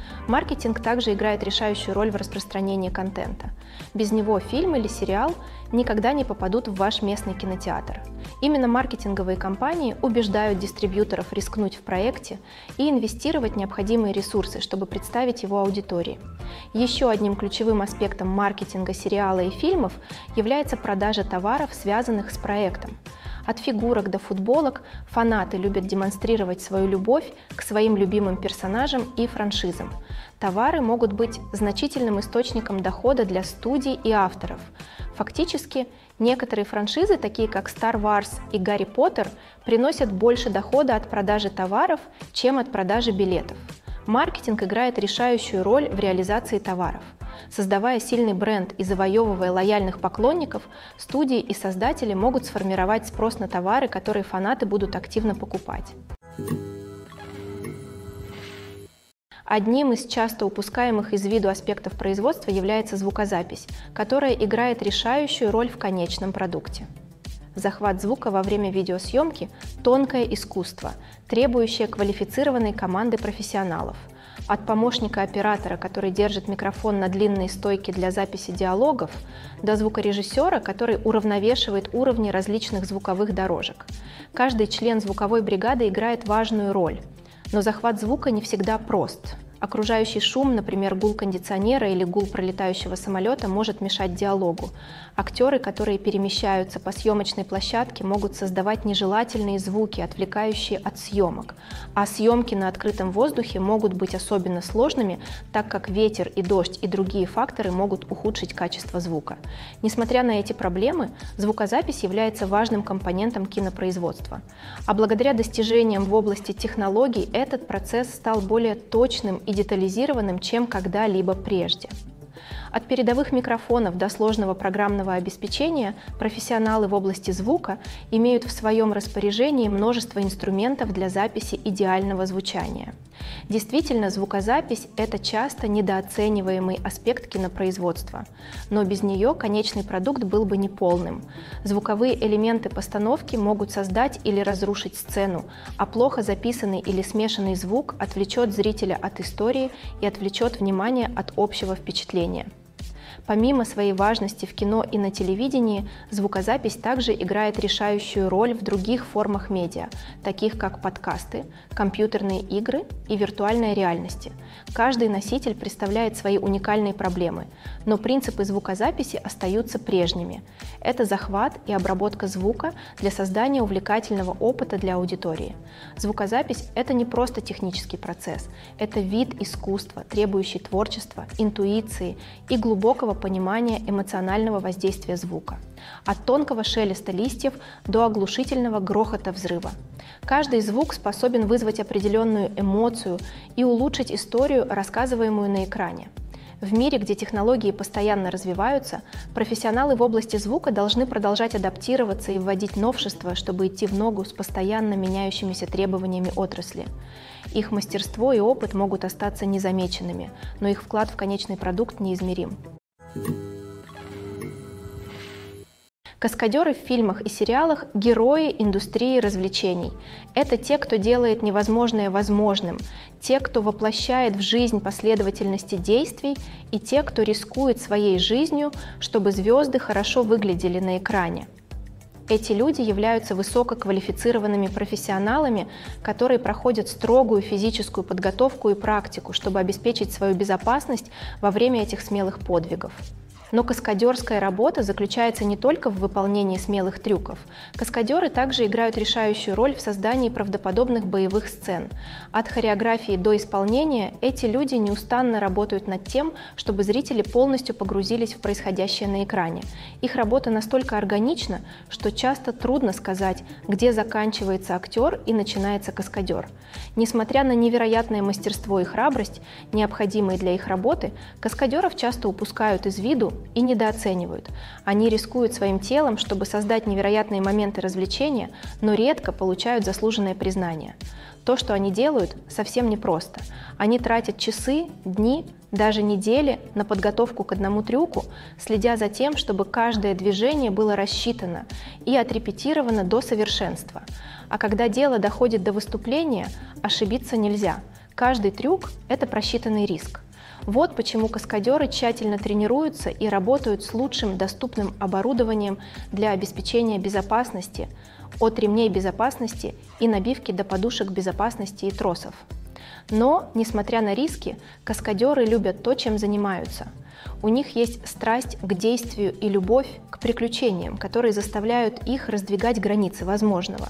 Маркетинг также играет решающую роль в распространении контента. Без него фильм или сериал никогда не попадут в ваш местный кинотеатр. Именно маркетинговые компании убеждают дистрибьюторов рискнуть в проекте и инвестировать необходимые ресурсы, чтобы представить его аудитории. Еще одним ключевым аспектом маркетинга сериала и фильмов является продажа товаров, связанных с проектом. От фигурок до футболок фанаты любят демонстрировать свою любовь к своим любимым персонажам и франшизам. Товары могут быть значительным источником дохода для студий и авторов. Фактически, некоторые франшизы, такие как Star Wars и Гарри Поттер, приносят больше дохода от продажи товаров, чем от продажи билетов. Маркетинг играет решающую роль в реализации товаров. Создавая сильный бренд и завоевывая лояльных поклонников, студии и создатели могут сформировать спрос на товары, которые фанаты будут активно покупать. Одним из часто упускаемых из виду аспектов производства является звукозапись, которая играет решающую роль в конечном продукте. Захват звука во время видеосъемки – тонкое искусство, требующее квалифицированной команды профессионалов. От помощника оператора, который держит микрофон на длинной стойке для записи диалогов, до звукорежиссера, который уравновешивает уровни различных звуковых дорожек. Каждый член звуковой бригады играет важную роль, но захват звука не всегда прост. Окружающий шум, например, гул кондиционера или гул пролетающего самолета, может мешать диалогу. Актеры, которые перемещаются по съемочной площадке, могут создавать нежелательные звуки, отвлекающие от съемок. А съемки на открытом воздухе могут быть особенно сложными, так как ветер и дождь и другие факторы могут ухудшить качество звука. Несмотря на эти проблемы, звукозапись является важным компонентом кинопроизводства. А благодаря достижениям в области технологий этот процесс стал более точным и детализированным, чем когда-либо прежде. От передовых микрофонов до сложного программного обеспечения профессионалы в области звука имеют в своем распоряжении множество инструментов для записи идеального звучания. Действительно, звукозапись – это часто недооцениваемый аспект кинопроизводства, но без нее конечный продукт был бы неполным. Звуковые элементы постановки могут создать или разрушить сцену, а плохо записанный или смешанный звук отвлечет зрителя от истории и отвлечет внимание от общего впечатления. Помимо своей важности в кино и на телевидении, звукозапись также играет решающую роль в других формах медиа, таких как подкасты, компьютерные игры и виртуальная реальность. Каждый носитель представляет свои уникальные проблемы, но принципы звукозаписи остаются прежними. Это захват и обработка звука для создания увлекательного опыта для аудитории. Звукозапись – это не просто технический процесс, это вид искусства, требующий творчества, интуиции и глубокого понимания эмоционального воздействия звука. От тонкого шелеста листьев до оглушительного грохота взрыва. Каждый звук способен вызвать определенную эмоцию и улучшить историю, рассказываемую на экране. В мире, где технологии постоянно развиваются, профессионалы в области звука должны продолжать адаптироваться и вводить новшества, чтобы идти в ногу с постоянно меняющимися требованиями отрасли. Их мастерство и опыт могут остаться незамеченными, но их вклад в конечный продукт неизмерим. Каскадеры в фильмах и сериалах – герои индустрии развлечений. Это те, кто делает невозможное возможным, те, кто воплощает в жизнь последовательности действий, и те, кто рискует своей жизнью, чтобы звезды хорошо выглядели на экране. Эти люди являются высококвалифицированными профессионалами, которые проходят строгую физическую подготовку и практику, чтобы обеспечить свою безопасность во время этих смелых подвигов. Но каскадерская работа заключается не только в выполнении смелых трюков. Каскадеры также играют решающую роль в создании правдоподобных боевых сцен. От хореографии до исполнения эти люди неустанно работают над тем, чтобы зрители полностью погрузились в происходящее на экране. Их работа настолько органична, что часто трудно сказать, где заканчивается актер и начинается каскадер. Несмотря на невероятное мастерство и храбрость, необходимые для их работы, каскадеров часто упускают из виду и недооценивают. Они рискуют своим телом, чтобы создать невероятные моменты развлечения, но редко получают заслуженное признание. То, что они делают, совсем непросто. Они тратят часы, дни, даже недели на подготовку к одному трюку, следя за тем, чтобы каждое движение было рассчитано и отрепетировано до совершенства. А когда дело доходит до выступления, ошибиться нельзя. Каждый трюк – это просчитанный риск. Вот почему каскадеры тщательно тренируются и работают с лучшим доступным оборудованием для обеспечения безопасности, от ремней безопасности и набивки до подушек безопасности и тросов. Но, несмотря на риски, каскадеры любят то, чем занимаются. У них есть страсть к действию и любовь к приключениям, которые заставляют их раздвигать границы возможного.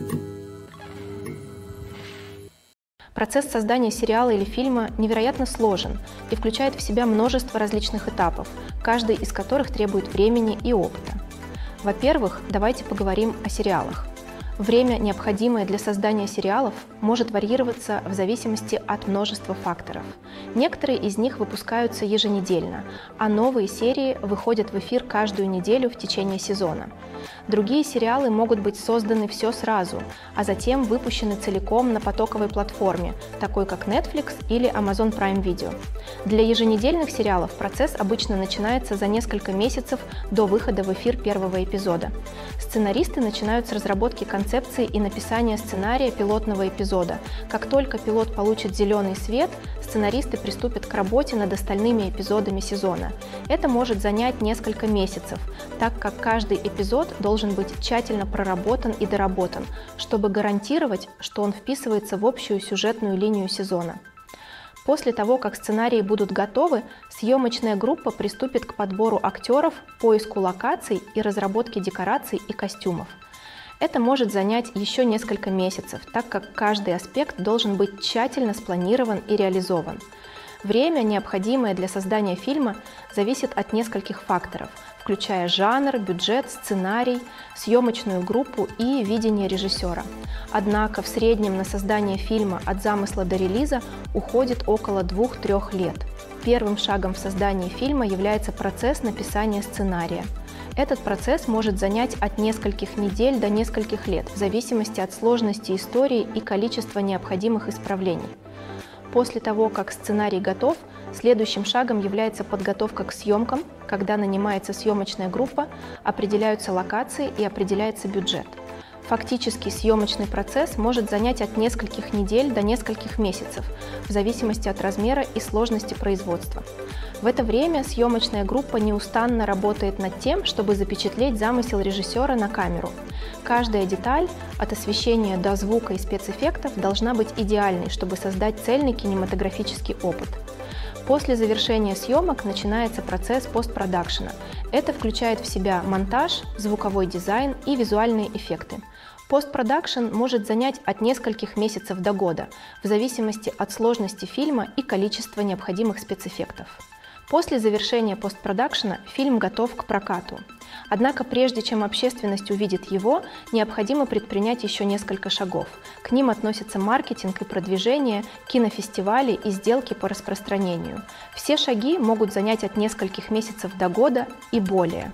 Процесс создания сериала или фильма невероятно сложен и включает в себя множество различных этапов, каждый из которых требует времени и опыта. Во-первых, давайте поговорим о сериалах. Время, необходимое для создания сериалов, может варьироваться в зависимости от множества факторов. Некоторые из них выпускаются еженедельно, а новые серии выходят в эфир каждую неделю в течение сезона. Другие сериалы могут быть созданы все сразу, а затем выпущены целиком на потоковой платформе, такой как Netflix или Amazon Prime Video. Для еженедельных сериалов процесс обычно начинается за несколько месяцев до выхода в эфир первого эпизода. Сценаристы начинают с разработки концепции и написания сценария пилотного эпизода. Как только пилот получит зеленый свет, сценаристы приступят к работе над остальными эпизодами сезона. Это может занять несколько месяцев, так как каждый эпизод должен быть тщательно проработан и доработан, чтобы гарантировать, что он вписывается в общую сюжетную линию сезона. После того, как сценарии будут готовы, съемочная группа приступит к подбору актеров, поиску локаций и разработке декораций и костюмов. Это может занять еще несколько месяцев, так как каждый аспект должен быть тщательно спланирован и реализован. Время, необходимое для создания фильма, зависит от нескольких факторов, включая жанр, бюджет, сценарий, съемочную группу и видение режиссера. Однако в среднем на создание фильма от замысла до релиза уходит около 2-3 лет. Первым шагом в создании фильма является процесс написания сценария. Этот процесс может занять от нескольких недель до нескольких лет, в зависимости от сложности истории и количества необходимых исправлений. После того, как сценарий готов, следующим шагом является подготовка к съемкам, когда нанимается съемочная группа, определяются локации и определяется бюджет. Фактически съемочный процесс может занять от нескольких недель до нескольких месяцев, в зависимости от размера и сложности производства. В это время съемочная группа неустанно работает над тем, чтобы запечатлеть замысел режиссера на камеру. Каждая деталь, от освещения до звука и спецэффектов, должна быть идеальной, чтобы создать цельный кинематографический опыт. После завершения съемок начинается процесс постпродакшена. Это включает в себя монтаж, звуковой дизайн и визуальные эффекты. Постпродакшн может занять от нескольких месяцев до года, в зависимости от сложности фильма и количества необходимых спецэффектов. После завершения постпродакшена фильм готов к прокату. Однако прежде чем общественность увидит его, необходимо предпринять еще несколько шагов. К ним относятся маркетинг и продвижение, кинофестивали и сделки по распространению. Все шаги могут занять от нескольких месяцев до года и более.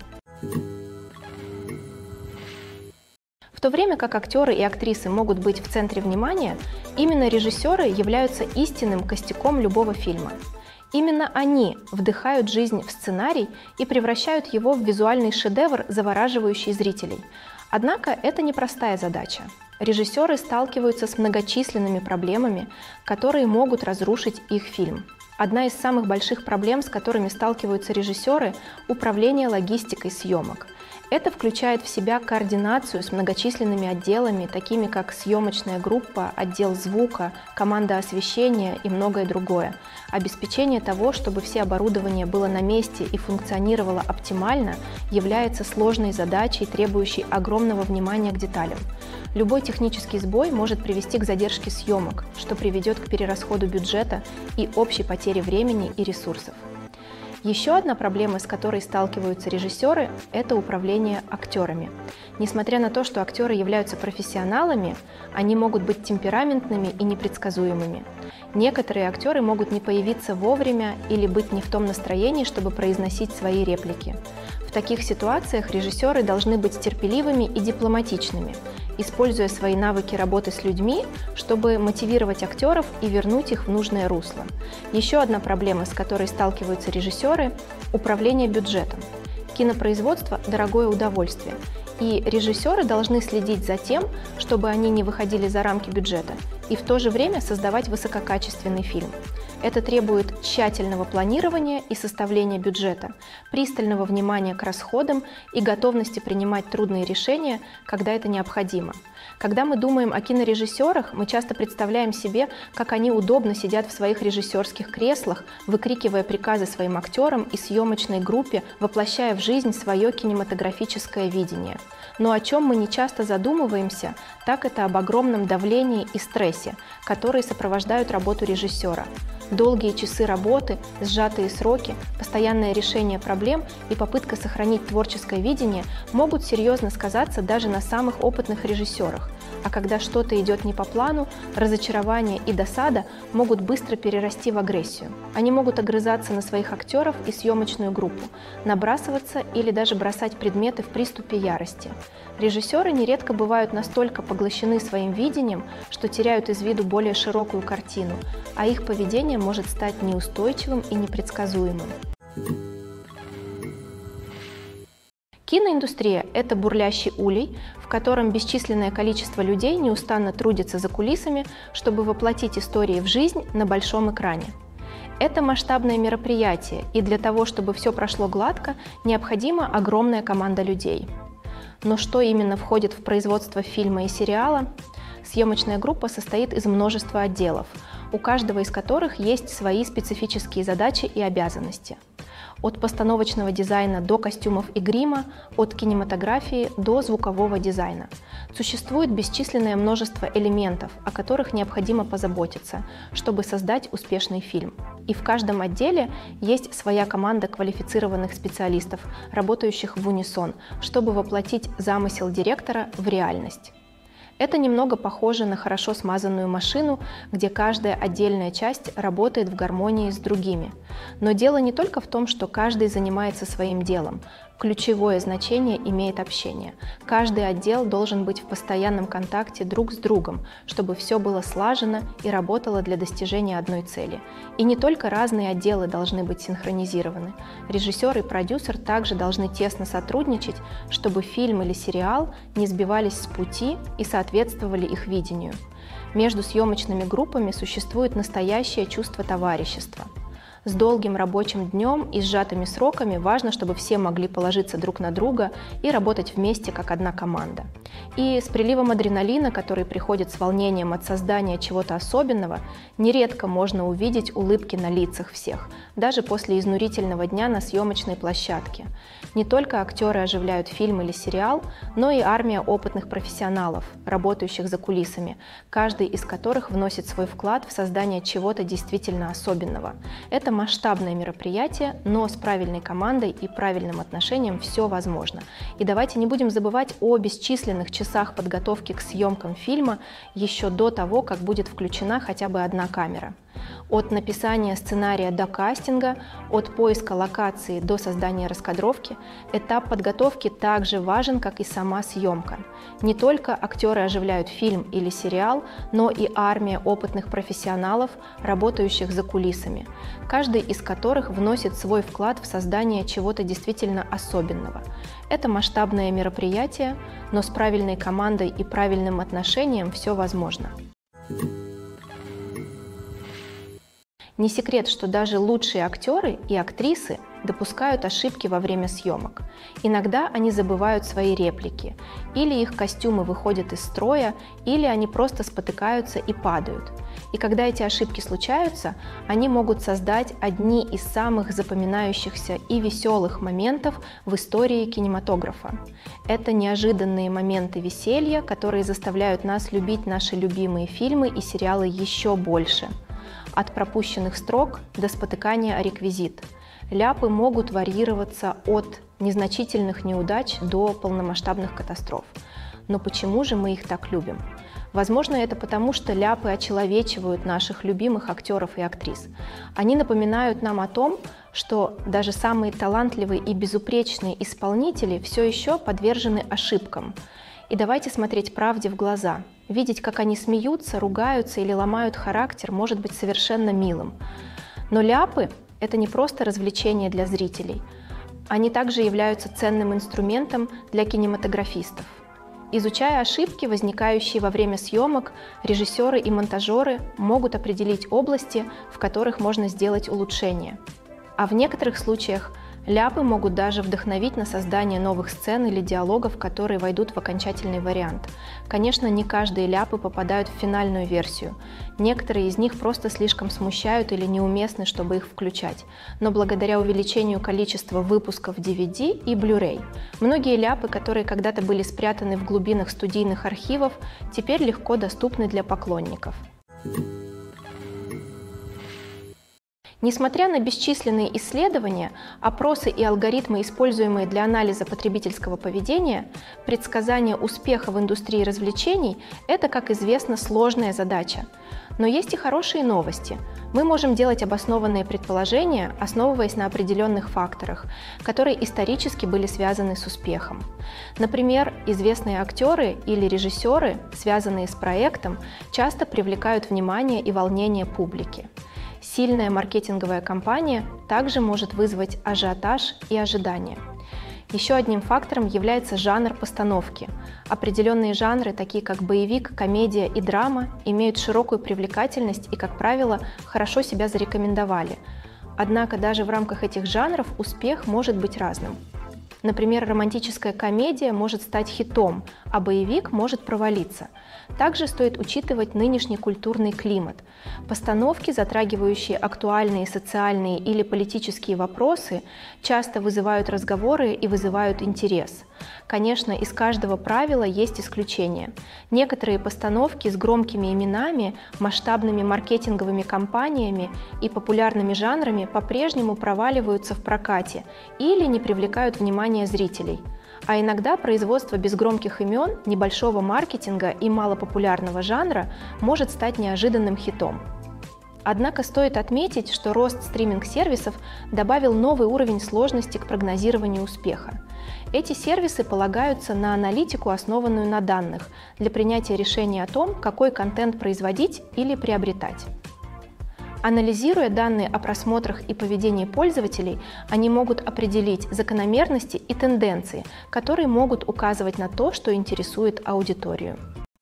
В то время как актеры и актрисы могут быть в центре внимания, именно режиссеры являются истинным костяком любого фильма. Именно они вдыхают жизнь в сценарий и превращают его в визуальный шедевр, завораживающий зрителей. Однако это непростая задача. Режиссеры сталкиваются с многочисленными проблемами, которые могут разрушить их фильм. Одна из самых больших проблем, с которыми сталкиваются режиссеры – управление логистикой съемок. Это включает в себя координацию с многочисленными отделами, такими как съемочная группа, отдел звука, команда освещения и многое другое. Обеспечение того, чтобы все оборудование было на месте и функционировало оптимально, является сложной задачей, требующей огромного внимания к деталям. Любой технический сбой может привести к задержке съемок, что приведет к перерасходу бюджета и общей потере времени и ресурсов. Еще одна проблема, с которой сталкиваются режиссеры, это управление актерами. Несмотря на то, что актеры являются профессионалами, они могут быть темпераментными и непредсказуемыми. Некоторые актеры могут не появиться вовремя или быть не в том настроении, чтобы произносить свои реплики. В таких ситуациях режиссеры должны быть терпеливыми и дипломатичными, используя свои навыки работы с людьми, чтобы мотивировать актеров и вернуть их в нужное русло. Еще одна проблема, с которой сталкиваются режиссеры – управление бюджетом. Кинопроизводство – дорогое удовольствие, И режиссеры должны следить за тем, чтобы они не выходили за рамки бюджета, и в то же время создавать высококачественный фильм. Это требует тщательного планирования и составления бюджета, пристального внимания к расходам и готовности принимать трудные решения, когда это необходимо. Когда мы думаем о кинорежиссерах, мы часто представляем себе, как они удобно сидят в своих режиссерских креслах, выкрикивая приказы своим актерам и съемочной группе, воплощая в жизнь свое кинематографическое видение. Но о чем мы не часто задумываемся, так это об огромном давлении и стрессе, которые сопровождают работу режиссера. Долгие часы работы, сжатые сроки, постоянное решение проблем и попытка сохранить творческое видение могут серьезно сказаться даже на самых опытных режиссерах. А когда что-то идет не по плану, разочарование и досада могут быстро перерасти в агрессию. Они могут огрызаться на своих актеров и съемочную группу, набрасываться или даже бросать предметы в приступе ярости. Режиссеры нередко бывают настолько поглощены своим видением, что теряют из виду более широкую картину, а их поведение может стать неустойчивым и непредсказуемым. Киноиндустрия – это бурлящий улей, в котором бесчисленное количество людей неустанно трудится за кулисами, чтобы воплотить истории в жизнь на большом экране. Это масштабное мероприятие, и для того, чтобы все прошло гладко, необходима огромная команда людей. Но что именно входит в производство фильма и сериала? Съемочная группа состоит из множества отделов, у каждого из которых есть свои специфические задачи и обязанности. От постановочного дизайна до костюмов и грима, от кинематографии до звукового дизайна. Существует бесчисленное множество элементов, о которых необходимо позаботиться, чтобы создать успешный фильм. И в каждом отделе есть своя команда квалифицированных специалистов, работающих в унисон, чтобы воплотить замысел директора в реальность. Это немного похоже на хорошо смазанную машину, где каждая отдельная часть работает в гармонии с другими. Но дело не только в том, что каждый занимается своим делом. Ключевое значение имеет общение. Каждый отдел должен быть в постоянном контакте друг с другом, чтобы все было слажено и работало для достижения одной цели. И не только разные отделы должны быть синхронизированы. Режиссер и продюсер также должны тесно сотрудничать, чтобы фильм или сериал не сбивались с пути и соответствовали их видению. Между съемочными группами существует настоящее чувство товарищества. С долгим рабочим днем и сжатыми сроками важно, чтобы все могли положиться друг на друга и работать вместе как одна команда. И с приливом адреналина, который приходит с волнением от создания чего-то особенного, нередко можно увидеть улыбки на лицах всех, даже после изнурительного дня на съемочной площадке. Не только актеры оживляют фильм или сериал, но и армия опытных профессионалов, работающих за кулисами, каждый из которых вносит свой вклад в создание чего-то действительно особенного. Это масштабное мероприятие, но с правильной командой и правильным отношением все возможно. И давайте не будем забывать о бесчисленных часах подготовки к съемкам фильма еще до того, как будет включена хотя бы одна камера. От написания сценария до кастинга, от поиска локации до создания раскадровки, этап подготовки также важен, как и сама съемка. Не только актеры оживляют фильм или сериал, но и армия опытных профессионалов, работающих за кулисами, каждый из которых вносит свой вклад в создание чего-то действительно особенного. Это масштабное мероприятие, но с правильной командой и правильным отношением все возможно. Не секрет, что даже лучшие актеры и актрисы допускают ошибки во время съемок. Иногда они забывают свои реплики, или их костюмы выходят из строя, или они просто спотыкаются и падают. И когда эти ошибки случаются, они могут создать одни из самых запоминающихся и веселых моментов в истории кинематографа. Это неожиданные моменты веселья, которые заставляют нас любить наши любимые фильмы и сериалы еще больше. От пропущенных строк до спотыкания о реквизит. Ляпы могут варьироваться от незначительных неудач до полномасштабных катастроф. Но почему же мы их так любим? Возможно, это потому, что ляпы очеловечивают наших любимых актеров и актрис. Они напоминают нам о том, что даже самые талантливые и безупречные исполнители все еще подвержены ошибкам. И давайте смотреть правде в глаза. Видеть, как они смеются, ругаются или ломают характер, может быть совершенно милым. Но ляпы – это не просто развлечение для зрителей. Они также являются ценным инструментом для кинематографистов. Изучая ошибки, возникающие во время съемок, режиссеры и монтажеры могут определить области, в которых можно сделать улучшения. А в некоторых случаях ляпы могут даже вдохновить на создание новых сцен или диалогов, которые войдут в окончательный вариант. Конечно, не каждые ляпы попадают в финальную версию. Некоторые из них просто слишком смущают или неуместны, чтобы их включать. Но благодаря увеличению количества выпусков DVD и Blu-ray, многие ляпы, которые когда-то были спрятаны в глубинах студийных архивов, теперь легко доступны для поклонников. Несмотря на бесчисленные исследования, опросы и алгоритмы, используемые для анализа потребительского поведения, предсказание успеха в индустрии развлечений – это, как известно, сложная задача. Но есть и хорошие новости. Мы можем делать обоснованные предположения, основываясь на определенных факторах, которые исторически были связаны с успехом. Например, известные актеры или режиссеры, связанные с проектом, часто привлекают внимание и волнение публики. Сильная маркетинговая кампания также может вызвать ажиотаж и ожидания. Еще одним фактором является жанр постановки. Определенные жанры, такие как боевик, комедия и драма, имеют широкую привлекательность и, как правило, хорошо себя зарекомендовали. Однако даже в рамках этих жанров успех может быть разным. Например, романтическая комедия может стать хитом, а боевик может провалиться. Также стоит учитывать нынешний культурный климат. Постановки, затрагивающие актуальные социальные или политические вопросы, часто вызывают разговоры и вызывают интерес. Конечно, из каждого правила есть исключения. Некоторые постановки с громкими именами, масштабными маркетинговыми кампаниями и популярными жанрами по-прежнему проваливаются в прокате или не привлекают внимания зрителей. А иногда производство без громких имен, небольшого маркетинга и малопопулярного жанра может стать неожиданным хитом. Однако стоит отметить, что рост стриминг-сервисов добавил новый уровень сложности к прогнозированию успеха. Эти сервисы полагаются на аналитику, основанную на данных, для принятия решения о том, какой контент производить или приобретать. Анализируя данные о просмотрах и поведении пользователей, они могут определить закономерности и тенденции, которые могут указывать на то, что интересует аудиторию.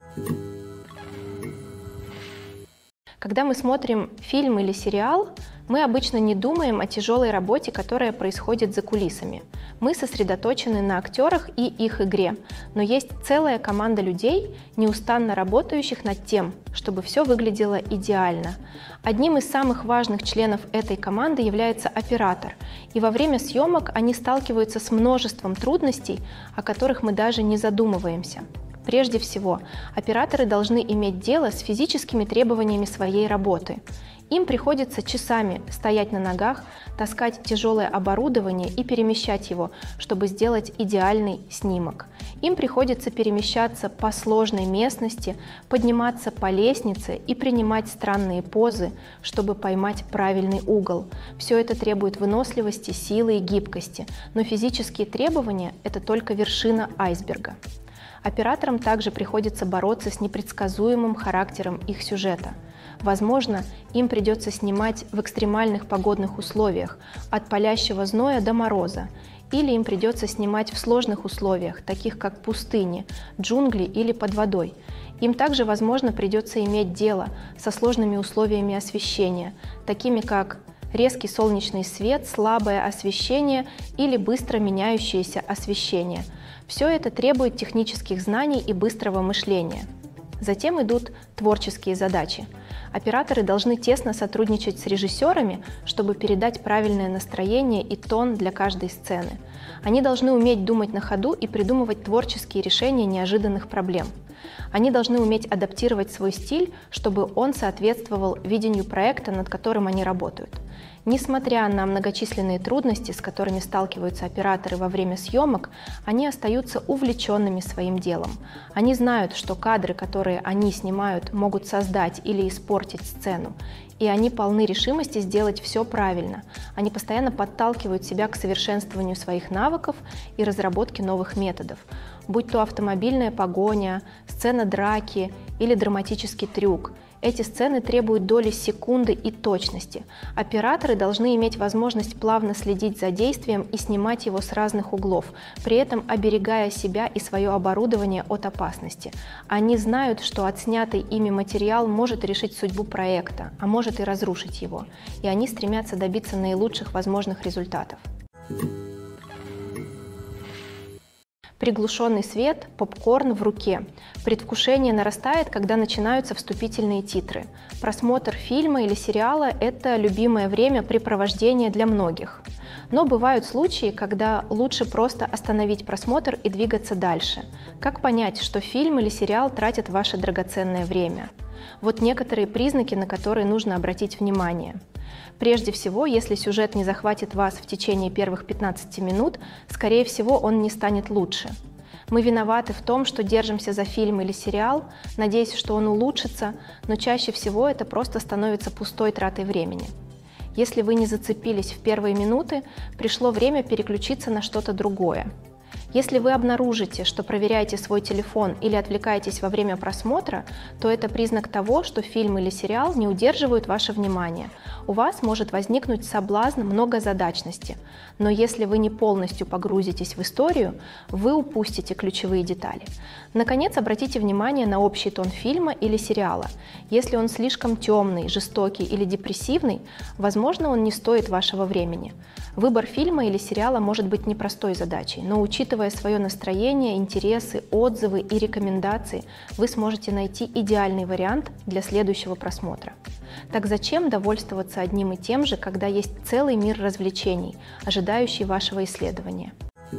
Когда мы смотрим фильм или сериал, мы обычно не думаем о тяжелой работе, которая происходит за кулисами. Мы сосредоточены на актерах и их игре, но есть целая команда людей, неустанно работающих над тем, чтобы все выглядело идеально. Одним из самых важных членов этой команды является оператор, и во время съемок они сталкиваются с множеством трудностей, о которых мы даже не задумываемся. Прежде всего, операторы должны иметь дело с физическими требованиями своей работы. Им приходится часами стоять на ногах, таскать тяжелое оборудование и перемещать его, чтобы сделать идеальный снимок. Им приходится перемещаться по сложной местности, подниматься по лестнице и принимать странные позы, чтобы поймать правильный угол. Все это требует выносливости, силы и гибкости, но физические требования – это только вершина айсберга. Операторам также приходится бороться с непредсказуемым характером их сюжета. Возможно, им придется снимать в экстремальных погодных условиях, от палящего зноя до мороза, или им придется снимать в сложных условиях, таких как пустыни, джунгли или под водой. Им также, возможно, придется иметь дело со сложными условиями освещения, такими как резкий солнечный свет, слабое освещение или быстро меняющееся освещение. Все это требует технических знаний и быстрого мышления. Затем идут творческие задачи. Операторы должны тесно сотрудничать с режиссерами, чтобы передать правильное настроение и тон для каждой сцены. Они должны уметь думать на ходу и придумывать творческие решения неожиданных проблем. Они должны уметь адаптировать свой стиль, чтобы он соответствовал видению проекта, над которым они работают. Несмотря на многочисленные трудности, с которыми сталкиваются операторы во время съемок, они остаются увлеченными своим делом. Они знают, что кадры, которые они снимают, могут создать или испортить сцену, и они полны решимости сделать все правильно. Они постоянно подталкивают себя к совершенствованию своих навыков и разработке новых методов, будь то автомобильная погоня, сцена драки или драматический трюк. Эти сцены требуют доли секунды и точности. Операторы должны иметь возможность плавно следить за действием и снимать его с разных углов, при этом оберегая себя и свое оборудование от опасности. Они знают, что отснятый ими материал может решить судьбу проекта, а может и разрушить его, и они стремятся добиться наилучших возможных результатов. Приглушенный свет, попкорн в руке. Предвкушение нарастает, когда начинаются вступительные титры. Просмотр фильма или сериала – это любимое времяпрепровождение для многих. Но бывают случаи, когда лучше просто остановить просмотр и двигаться дальше. Как понять, что фильм или сериал тратят ваше драгоценное время? Вот некоторые признаки, на которые нужно обратить внимание. Прежде всего, если сюжет не захватит вас в течение первых 15 минут, скорее всего, он не станет лучше. Мы виноваты в том, что держимся за фильм или сериал, надеясь, что он улучшится, но чаще всего это просто становится пустой тратой времени. Если вы не зацепились в первые минуты, пришло время переключиться на что-то другое. Если вы обнаружите, что проверяете свой телефон или отвлекаетесь во время просмотра, то это признак того, что фильм или сериал не удерживают ваше внимание. У вас может возникнуть соблазн многозадачности, но если вы не полностью погрузитесь в историю, вы упустите ключевые детали. Наконец, обратите внимание на общий тон фильма или сериала. Если он слишком темный, жестокий или депрессивный, возможно, он не стоит вашего времени. Выбор фильма или сериала может быть непростой задачей, но учитывая свое настроение, интересы, отзывы и рекомендации, вы сможете найти идеальный вариант для следующего просмотра. Так зачем довольствоваться одним и тем же, когда есть целый мир развлечений, ожидающий вашего исследования?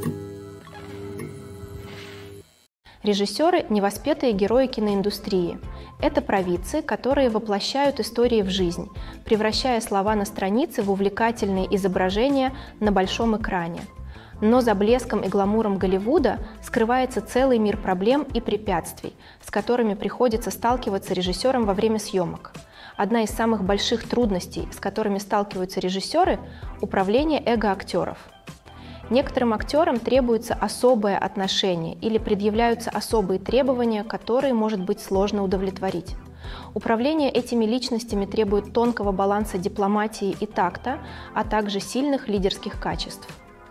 Режиссеры – невоспетые герои киноиндустрии. Это провидцы, которые воплощают истории в жизнь, превращая слова на странице в увлекательные изображения на большом экране. Но за блеском и гламуром Голливуда скрывается целый мир проблем и препятствий, с которыми приходится сталкиваться режиссерам во время съемок. Одна из самых больших трудностей, с которыми сталкиваются режиссеры – управление эго актеров. Некоторым актерам требуется особое отношение или предъявляются особые требования, которые может быть сложно удовлетворить. Управление этими личностями требует тонкого баланса дипломатии и такта, а также сильных лидерских качеств.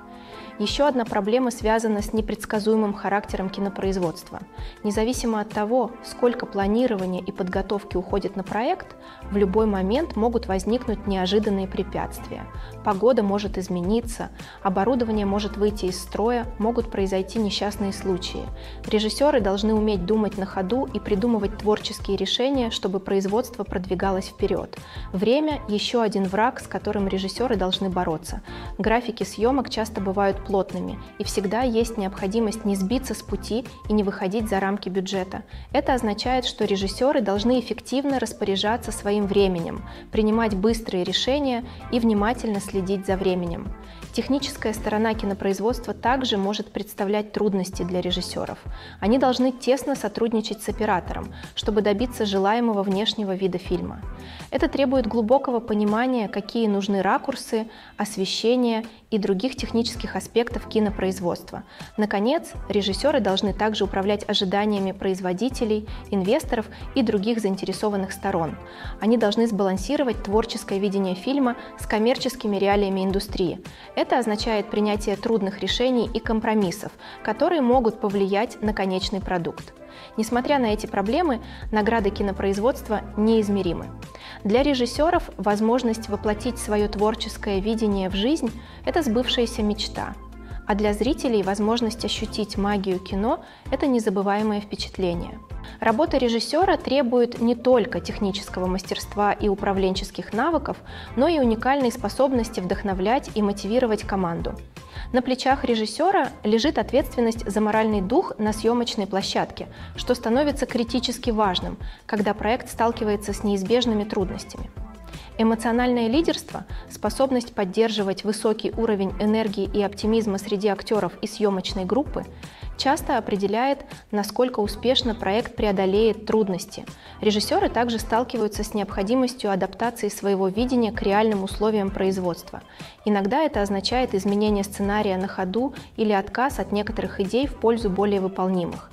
Еще одна проблема связана с непредсказуемым характером кинопроизводства. Независимо от того, сколько планирования и подготовки уходит на проект, в любой момент могут возникнуть неожиданные препятствия. Погода может измениться, оборудование может выйти из строя, могут произойти несчастные случаи. Режиссеры должны уметь думать на ходу и придумывать творческие решения, чтобы производство продвигалось вперед. Время – еще один враг, с которым режиссеры должны бороться. Графики съемок часто бывают плотными, и всегда есть необходимость не сбиться с пути и не выходить за рамки бюджета. Это означает, что режиссеры должны эффективно распоряжаться своим временем, принимать быстрые решения и внимательно следить за временем. Техническая сторона кинопроизводства также может представлять трудности для режиссеров. Они должны тесно сотрудничать с оператором, чтобы добиться желаемого внешнего вида фильма. Это требует глубокого понимания, какие нужны ракурсы, освещение и других технических аспектов кинопроизводства. Наконец, режиссеры должны также управлять ожиданиями производителей, инвесторов и других заинтересованных сторон. Они должны сбалансировать творческое видение фильма с коммерческими реалиями индустрии. Это означает принятие трудных решений и компромиссов, которые могут повлиять на конечный продукт. Несмотря на эти проблемы, награды кинопроизводства неизмеримы. Для режиссеров возможность воплотить свое творческое видение в жизнь – это сбывшаяся мечта. А для зрителей возможность ощутить магию кино – это незабываемое впечатление. Работа режиссера требует не только технического мастерства и управленческих навыков, но и уникальной способности вдохновлять и мотивировать команду. На плечах режиссера лежит ответственность за моральный дух на съемочной площадке, что становится критически важным, когда проект сталкивается с неизбежными трудностями. Эмоциональное лидерство, способность поддерживать высокий уровень энергии и оптимизма среди актеров и съемочной группы, часто определяет, насколько успешно проект преодолеет трудности. Режиссеры также сталкиваются с необходимостью адаптации своего видения к реальным условиям производства. Иногда это означает изменение сценария на ходу или отказ от некоторых идей в пользу более выполнимых.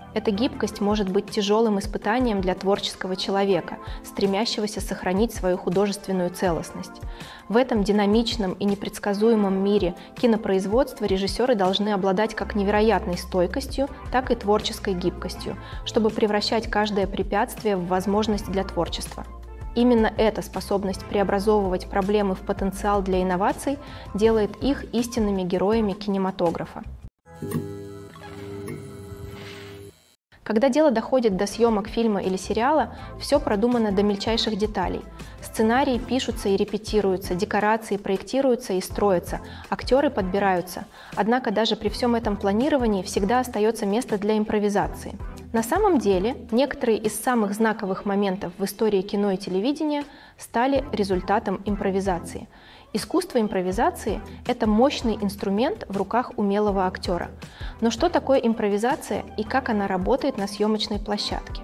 Эта гибкость может быть тяжелым испытанием для творческого человека, стремящегося сохранить свою художественную целостность. В этом динамичном и непредсказуемом мире кинопроизводства режиссеры должны обладать как невероятной стойкостью, так и творческой гибкостью, чтобы превращать каждое препятствие в возможность для творчества. Именно эта способность преобразовывать проблемы в потенциал для инноваций делает их истинными героями кинематографа. Когда дело доходит до съемок фильма или сериала, все продумано до мельчайших деталей. Сценарии пишутся и репетируются, декорации проектируются и строятся, актеры подбираются. Однако даже при всем этом планировании всегда остается место для импровизации. На самом деле, некоторые из самых знаковых моментов в истории кино и телевидения стали результатом импровизации. Искусство импровизации – это мощный инструмент в руках умелого актера. Но что такое импровизация и как она работает на съемочной площадке?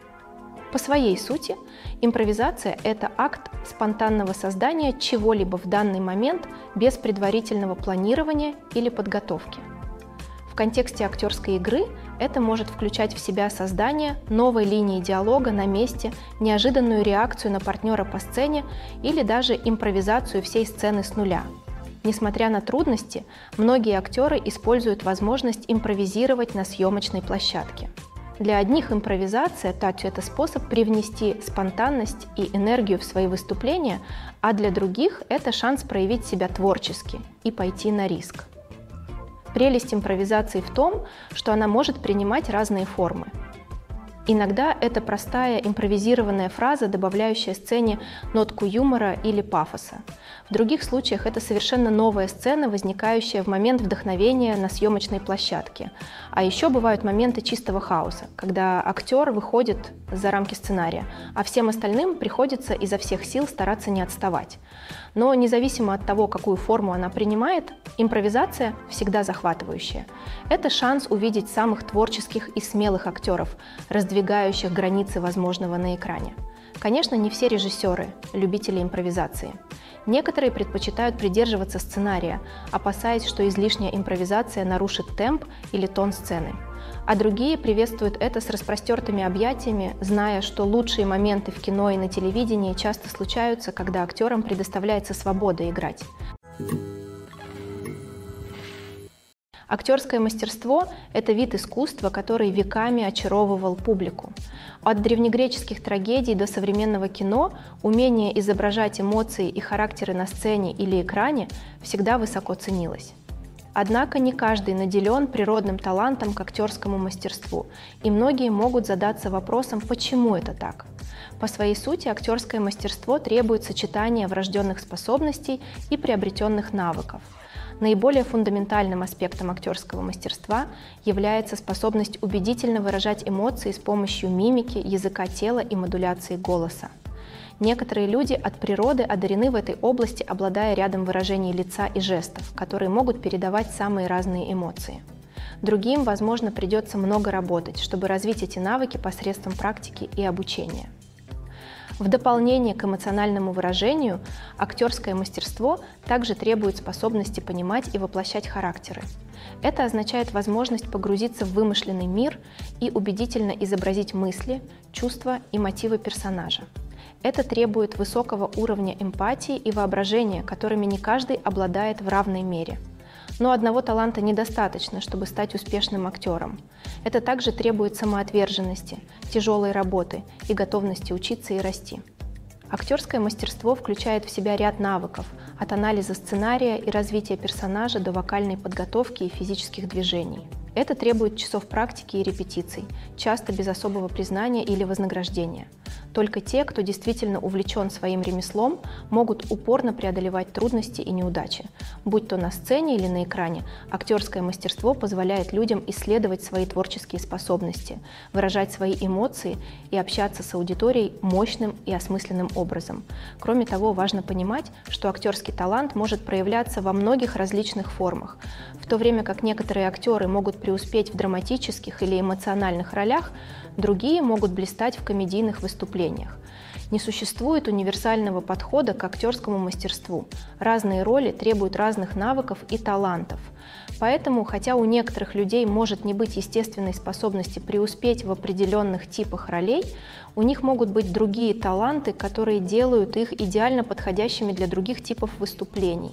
По своей сути, импровизация – это акт спонтанного создания чего-либо в данный момент без предварительного планирования или подготовки. В контексте актерской игры это может включать в себя создание новой линии диалога на месте, неожиданную реакцию на партнера по сцене или даже импровизацию всей сцены с нуля. Несмотря на трудности, многие актеры используют возможность импровизировать на съемочной площадке. Для одних импровизация – это способ привнести спонтанность и энергию в свои выступления, а для других – это шанс проявить себя творчески и пойти на риск. Прелесть импровизации в том, что она может принимать разные формы. Иногда это простая импровизированная фраза, добавляющая сцене нотку юмора или пафоса. В других случаях это совершенно новая сцена, возникающая в момент вдохновения на съемочной площадке. А еще бывают моменты чистого хаоса, когда актер выходит за рамки сценария, а всем остальным приходится изо всех сил стараться не отставать. Но независимо от того, какую форму она принимает, импровизация всегда захватывающая. Это шанс увидеть самых творческих и смелых актеров, раздвигающих границы возможного на экране. Конечно, не все режиссеры – любители импровизации. Некоторые предпочитают придерживаться сценария, опасаясь, что излишняя импровизация нарушит темп или тон сцены. А другие приветствуют это с распростертыми объятиями, зная, что лучшие моменты в кино и на телевидении часто случаются, когда актерам предоставляется свобода играть. Актерское мастерство – это вид искусства, который веками очаровывал публику. От древнегреческих трагедий до современного кино умение изображать эмоции и характеры на сцене или экране всегда высоко ценилось. Однако не каждый наделен природным талантом к актерскому мастерству, и многие могут задаться вопросом, почему это так. По своей сути, актерское мастерство требует сочетания врожденных способностей и приобретенных навыков. Наиболее фундаментальным аспектом актерского мастерства является способность убедительно выражать эмоции с помощью мимики, языка тела и модуляции голоса. Некоторые люди от природы одарены в этой области, обладая рядом выражений лица и жестов, которые могут передавать самые разные эмоции. Другим, возможно, придется много работать, чтобы развить эти навыки посредством практики и обучения. В дополнение к эмоциональному выражению, актерское мастерство также требует способности понимать и воплощать характеры. Это означает возможность погрузиться в вымышленный мир и убедительно изобразить мысли, чувства и мотивы персонажа. Это требует высокого уровня эмпатии и воображения, которыми не каждый обладает в равной мере. Но одного таланта недостаточно, чтобы стать успешным актером. Это также требует самоотверженности, тяжелой работы и готовности учиться и расти. Актерское мастерство включает в себя ряд навыков, от анализа сценария и развития персонажа до вокальной подготовки и физических движений. Это требует часов практики и репетиций, часто без особого признания или вознаграждения. Только те, кто действительно увлечен своим ремеслом, могут упорно преодолевать трудности и неудачи. Будь то на сцене или на экране, актерское мастерство позволяет людям исследовать свои творческие способности, выражать свои эмоции и общаться с аудиторией мощным и осмысленным образом. Кроме того, важно понимать, что актерский талант может проявляться во многих различных формах. В то время как некоторые актеры могут преуспеть в драматических или эмоциональных ролях, другие могут блистать в комедийных выступлениях. Не существует универсального подхода к актерскому мастерству. Разные роли требуют разных навыков и талантов. Поэтому, хотя у некоторых людей может не быть естественной способности преуспеть в определенных типах ролей, у них могут быть другие таланты, которые делают их идеально подходящими для других типов выступлений.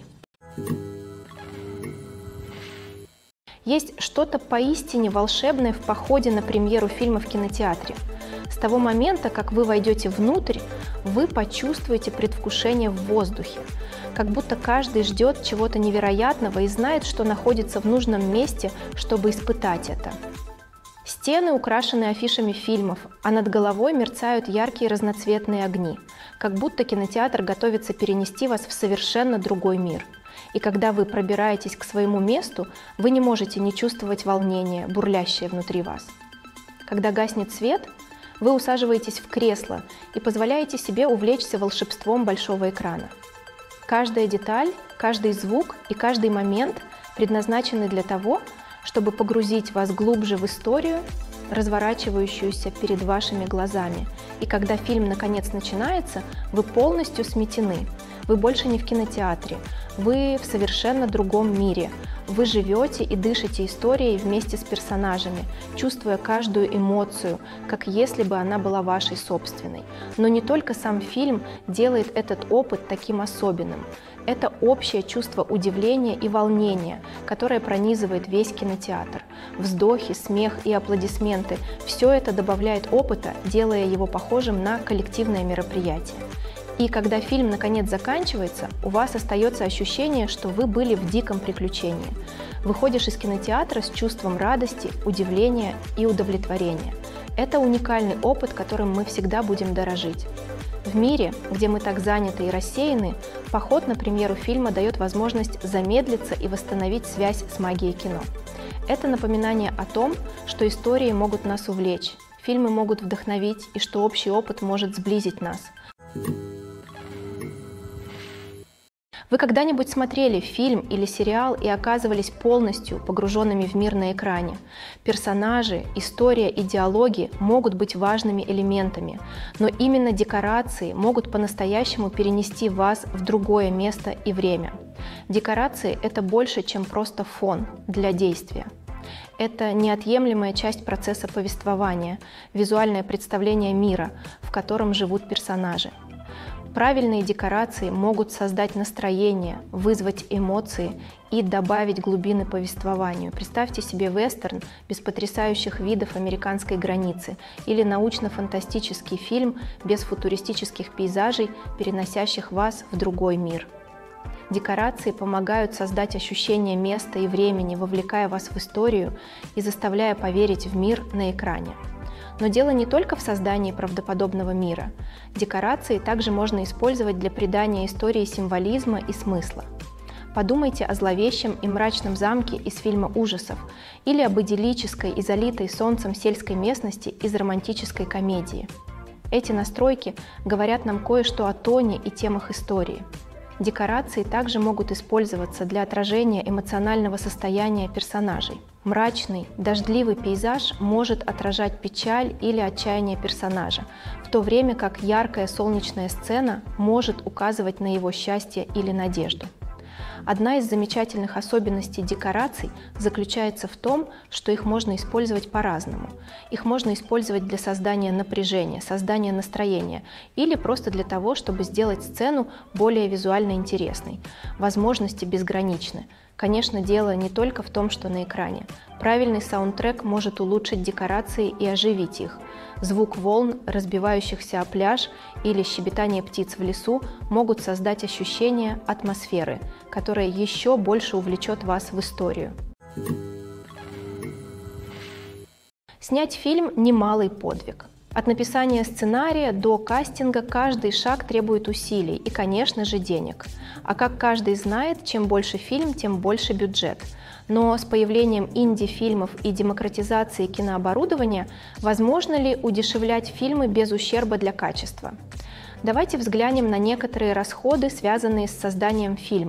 Есть что-то поистине волшебное в походе на премьеру фильма в кинотеатре. С того момента, как вы войдете внутрь, вы почувствуете предвкушение в воздухе, как будто каждый ждет чего-то невероятного и знает, что находится в нужном месте, чтобы испытать это. Стены украшены афишами фильмов, а над головой мерцают яркие разноцветные огни, как будто кинотеатр готовится перенести вас в совершенно другой мир. И когда вы пробираетесь к своему месту, вы не можете не чувствовать волнение, бурлящее внутри вас. Когда гаснет свет, вы усаживаетесь в кресло и позволяете себе увлечься волшебством большого экрана. Каждая деталь, каждый звук и каждый момент предназначены для того, чтобы погрузить вас глубже в историю, разворачивающуюся перед вашими глазами. И когда фильм наконец начинается, вы полностью сметены. Вы больше не в кинотеатре, вы в совершенно другом мире. Вы живете и дышите историей вместе с персонажами, чувствуя каждую эмоцию, как если бы она была вашей собственной. Но не только сам фильм делает этот опыт таким особенным. Это общее чувство удивления и волнения, которое пронизывает весь кинотеатр. Вздохи, смех и аплодисменты – все это добавляет опыта, делая его похожим на коллективное мероприятие. И когда фильм наконец заканчивается, у вас остается ощущение, что вы были в диком приключении. Выходишь из кинотеатра с чувством радости, удивления и удовлетворения. Это уникальный опыт, которым мы всегда будем дорожить. В мире, где мы так заняты и рассеяны, поход на премьеру фильма дает возможность замедлиться и восстановить связь с магией кино. Это напоминание о том, что истории могут нас увлечь, фильмы могут вдохновить и что общий опыт может сблизить нас. Вы когда-нибудь смотрели фильм или сериал и оказывались полностью погруженными в мир на экране? Персонажи, история и диалоги могут быть важными элементами, но именно декорации могут по-настоящему перенести вас в другое место и время. Декорации – это больше, чем просто фон для действия. Это неотъемлемая часть процесса повествования, визуальное представление мира, в котором живут персонажи. Правильные декорации могут создать настроение, вызвать эмоции и добавить глубины повествованию. Представьте себе вестерн без потрясающих видов американской границы или научно-фантастический фильм без футуристических пейзажей, переносящих вас в другой мир. Декорации помогают создать ощущение места и времени, вовлекая вас в историю и заставляя поверить в мир на экране. Но дело не только в создании правдоподобного мира. Декорации также можно использовать для придания истории символизма и смысла. Подумайте о зловещем и мрачном замке из фильма ужасов или об идиллической и залитой солнцем сельской местности из романтической комедии. Эти настройки говорят нам кое-что о тоне и темах истории. Декорации также могут использоваться для отражения эмоционального состояния персонажей. Мрачный, дождливый пейзаж может отражать печаль или отчаяние персонажа, в то время как яркая солнечная сцена может указывать на его счастье или надежду. Одна из замечательных особенностей декораций заключается в том, что их можно использовать по-разному. Их можно использовать для создания напряжения, создания настроения или просто для того, чтобы сделать сцену более визуально интересной. Возможности безграничны. Конечно, дело не только в том, что на экране. Правильный саундтрек может улучшить декорации и оживить их. Звук волн, разбивающихся о пляж, или щебетание птиц в лесу могут создать ощущение атмосферы, которое еще больше увлечет вас в историю. Снять фильм – немалый подвиг. От написания сценария до кастинга каждый шаг требует усилий и, конечно же, денег. А как каждый знает, чем больше фильм, тем больше бюджет. Но с появлением инди-фильмов и демократизацией кинооборудования возможно ли удешевлять фильмы без ущерба для качества? Давайте взглянем на некоторые расходы, связанные с созданием фильма.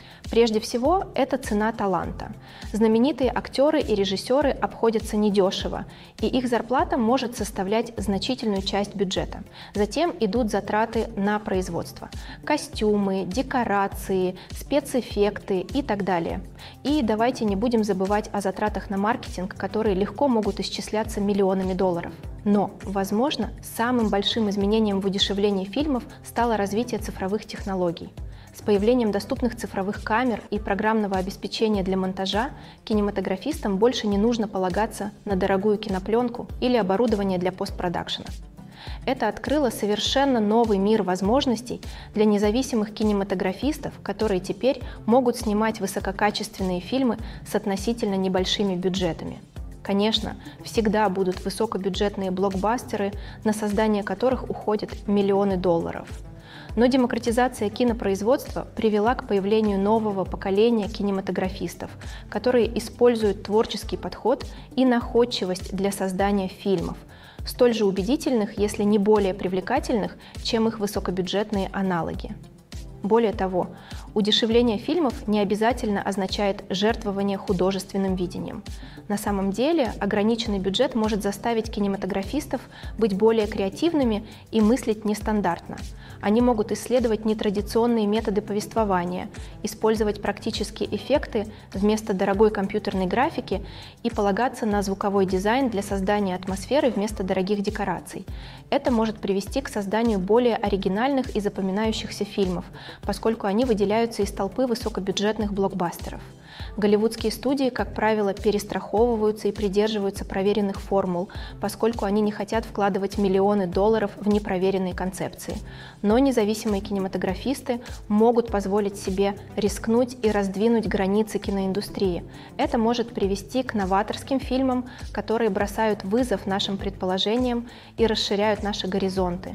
Прежде всего, это цена таланта. Знаменитые актеры и режиссеры обходятся недешево, и их зарплата может составлять значительную часть бюджета. Затем идут затраты на производство. Костюмы, декорации, спецэффекты и так далее. И давайте не будем забывать о затратах на маркетинг, которые легко могут исчисляться миллионами долларов. Но, возможно, самым большим изменением в удешевлении фильмов стало развитие цифровых технологий. С появлением доступных цифровых камер и программного обеспечения для монтажа кинематографистам больше не нужно полагаться на дорогую кинопленку или оборудование для постпродакшена. Это открыло совершенно новый мир возможностей для независимых кинематографистов, которые теперь могут снимать высококачественные фильмы с относительно небольшими бюджетами. Конечно, всегда будут высокобюджетные блокбастеры, на создание которых уходят миллионы долларов. Но демократизация кинопроизводства привела к появлению нового поколения кинематографистов, которые используют творческий подход и находчивость для создания фильмов, столь же убедительных, если не более привлекательных, чем их высокобюджетные аналоги. Более того, удешевление фильмов не обязательно означает жертвование художественным видением. На самом деле, ограниченный бюджет может заставить кинематографистов быть более креативными и мыслить нестандартно. Они могут исследовать нетрадиционные методы повествования, использовать практические эффекты вместо дорогой компьютерной графики и полагаться на звуковой дизайн для создания атмосферы вместо дорогих декораций. Это может привести к созданию более оригинальных и запоминающихся фильмов, поскольку они выделяются из толпы высокобюджетных блокбастеров. Голливудские студии, как правило, перестраховываются и придерживаются проверенных формул, поскольку они не хотят вкладывать миллионы долларов в непроверенные концепции. Но независимые кинематографисты могут позволить себе рискнуть и раздвинуть границы киноиндустрии. Это может привести к новаторским фильмам, которые бросают вызов нашим предположениям и расширяют наши горизонты.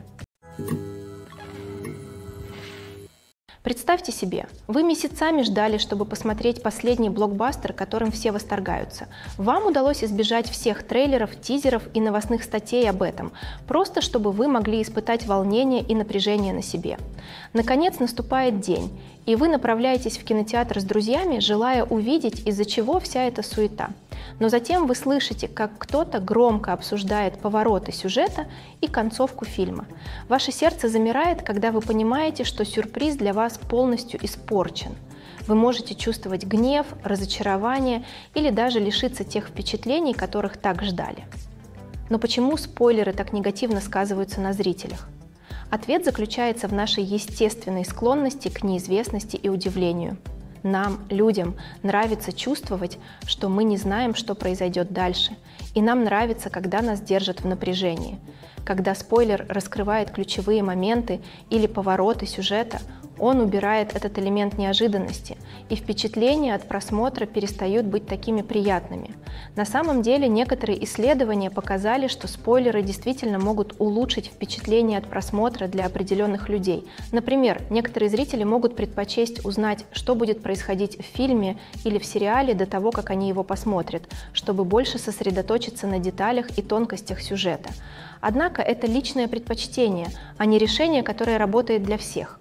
Представьте себе, вы месяцами ждали, чтобы посмотреть последний блокбастер, которым все восторгаются. Вам удалось избежать всех трейлеров, тизеров и новостных статей об этом, просто чтобы вы могли испытать волнение и напряжение на себе. Наконец наступает день, и вы направляетесь в кинотеатр с друзьями, желая увидеть, из-за чего вся эта суета. Но затем вы слышите, как кто-то громко обсуждает повороты сюжета и концовку фильма. Ваше сердце замирает, когда вы понимаете, что сюрприз для вас полностью испорчен. Вы можете чувствовать гнев, разочарование или даже лишиться тех впечатлений, которых так ждали. Но почему спойлеры так негативно сказываются на зрителях? Ответ заключается в нашей естественной склонности к неизвестности и удивлению. Нам, людям, нравится чувствовать, что мы не знаем, что произойдет дальше, и нам нравится, когда нас держат в напряжении. Когда спойлер раскрывает ключевые моменты или повороты сюжета, он убирает этот элемент неожиданности, и впечатления от просмотра перестают быть такими приятными. На самом деле, некоторые исследования показали, что спойлеры действительно могут улучшить впечатление от просмотра для определенных людей. Например, некоторые зрители могут предпочесть узнать, что будет происходить в фильме или в сериале до того, как они его посмотрят, чтобы больше сосредоточиться на деталях и тонкостях сюжета. Однако это личное предпочтение, а не решение, которое работает для всех.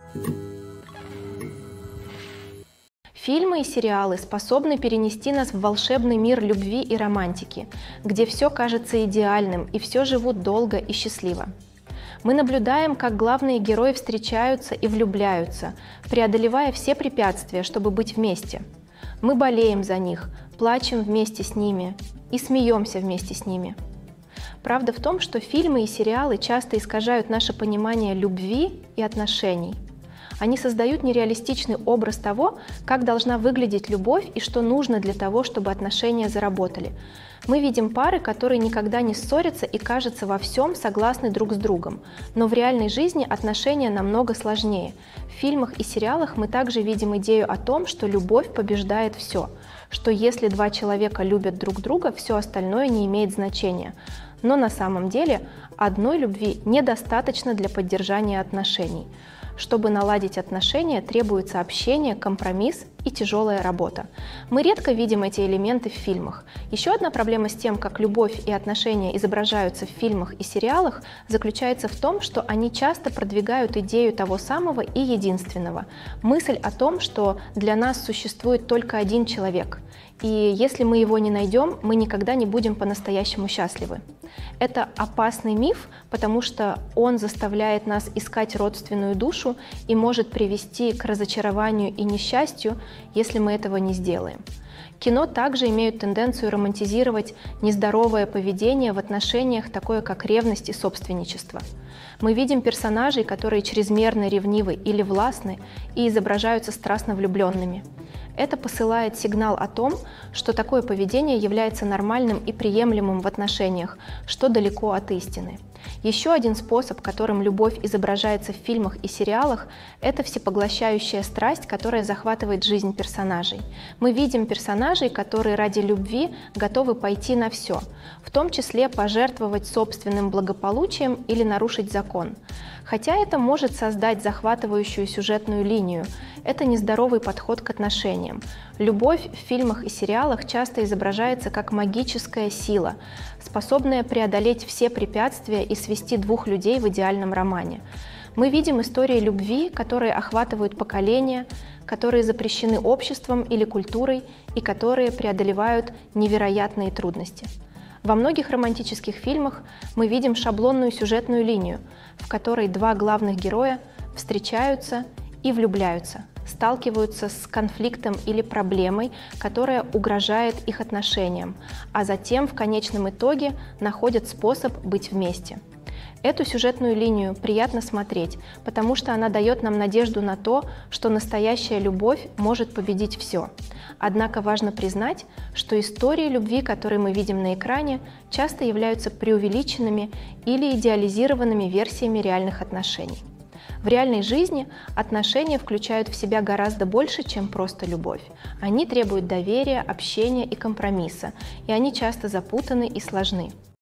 Фильмы и сериалы способны перенести нас в волшебный мир любви и романтики, где все кажется идеальным и все живут долго и счастливо. Мы наблюдаем, как главные герои встречаются и влюбляются, преодолевая все препятствия, чтобы быть вместе. Мы болеем за них, плачем вместе с ними и смеемся вместе с ними. Правда в том, что фильмы и сериалы часто искажают наше понимание любви и отношений. Они создают нереалистичный образ того, как должна выглядеть любовь и что нужно для того, чтобы отношения заработали. Мы видим пары, которые никогда не ссорятся и, кажется, во всем согласны друг с другом. Но в реальной жизни отношения намного сложнее. В фильмах и сериалах мы также видим идею о том, что любовь побеждает все, что если два человека любят друг друга, все остальное не имеет значения. Но на самом деле одной любви недостаточно для поддержания отношений. Чтобы наладить отношения, требуется общение, компромисс и тяжелая работа. Мы редко видим эти элементы в фильмах. Еще одна проблема с тем, как любовь и отношения изображаются в фильмах и сериалах, заключается в том, что они часто продвигают идею того самого и единственного. Мысль о том, что для нас существует только один человек. И если мы его не найдем, мы никогда не будем по-настоящему счастливы. Это опасный миф, потому что он заставляет нас искать родственную душу и может привести к разочарованию и несчастью, если мы этого не сделаем. Кино также имеют тенденцию романтизировать нездоровое поведение в отношениях, такое как ревность и собственничество. Мы видим персонажей, которые чрезмерно ревнивы или властны и изображаются страстно влюбленными. Это посылает сигнал о том, что такое поведение является нормальным и приемлемым в отношениях, что далеко от истины. Еще один способ, которым любовь изображается в фильмах и сериалах, это всепоглощающая страсть, которая захватывает жизнь персонажей. Мы видим персонажей, которые ради любви готовы пойти на все, в том числе пожертвовать собственным благополучием или нарушить закон. Хотя это может создать захватывающую сюжетную линию, это нездоровый подход к отношениям. Любовь в фильмах и сериалах часто изображается как магическая сила, способная преодолеть все препятствия и свести двух людей в идеальном романе. Мы видим истории любви, которые охватывают поколения, которые запрещены обществом или культурой и которые преодолевают невероятные трудности. Во многих романтических фильмах мы видим шаблонную сюжетную линию, в которой два главных героя встречаются и влюбляются, сталкиваются с конфликтом или проблемой, которая угрожает их отношениям, а затем в конечном итоге находят способ быть вместе. Эту сюжетную линию приятно смотреть, потому что она дает нам надежду на то, что настоящая любовь может победить все. Однако важно признать, что истории любви, которые мы видим на экране, часто являются преувеличенными или идеализированными версиями реальных отношений. В реальной жизни отношения включают в себя гораздо больше, чем просто любовь. Они требуют доверия, общения и компромисса, и они часто запутаны и сложны.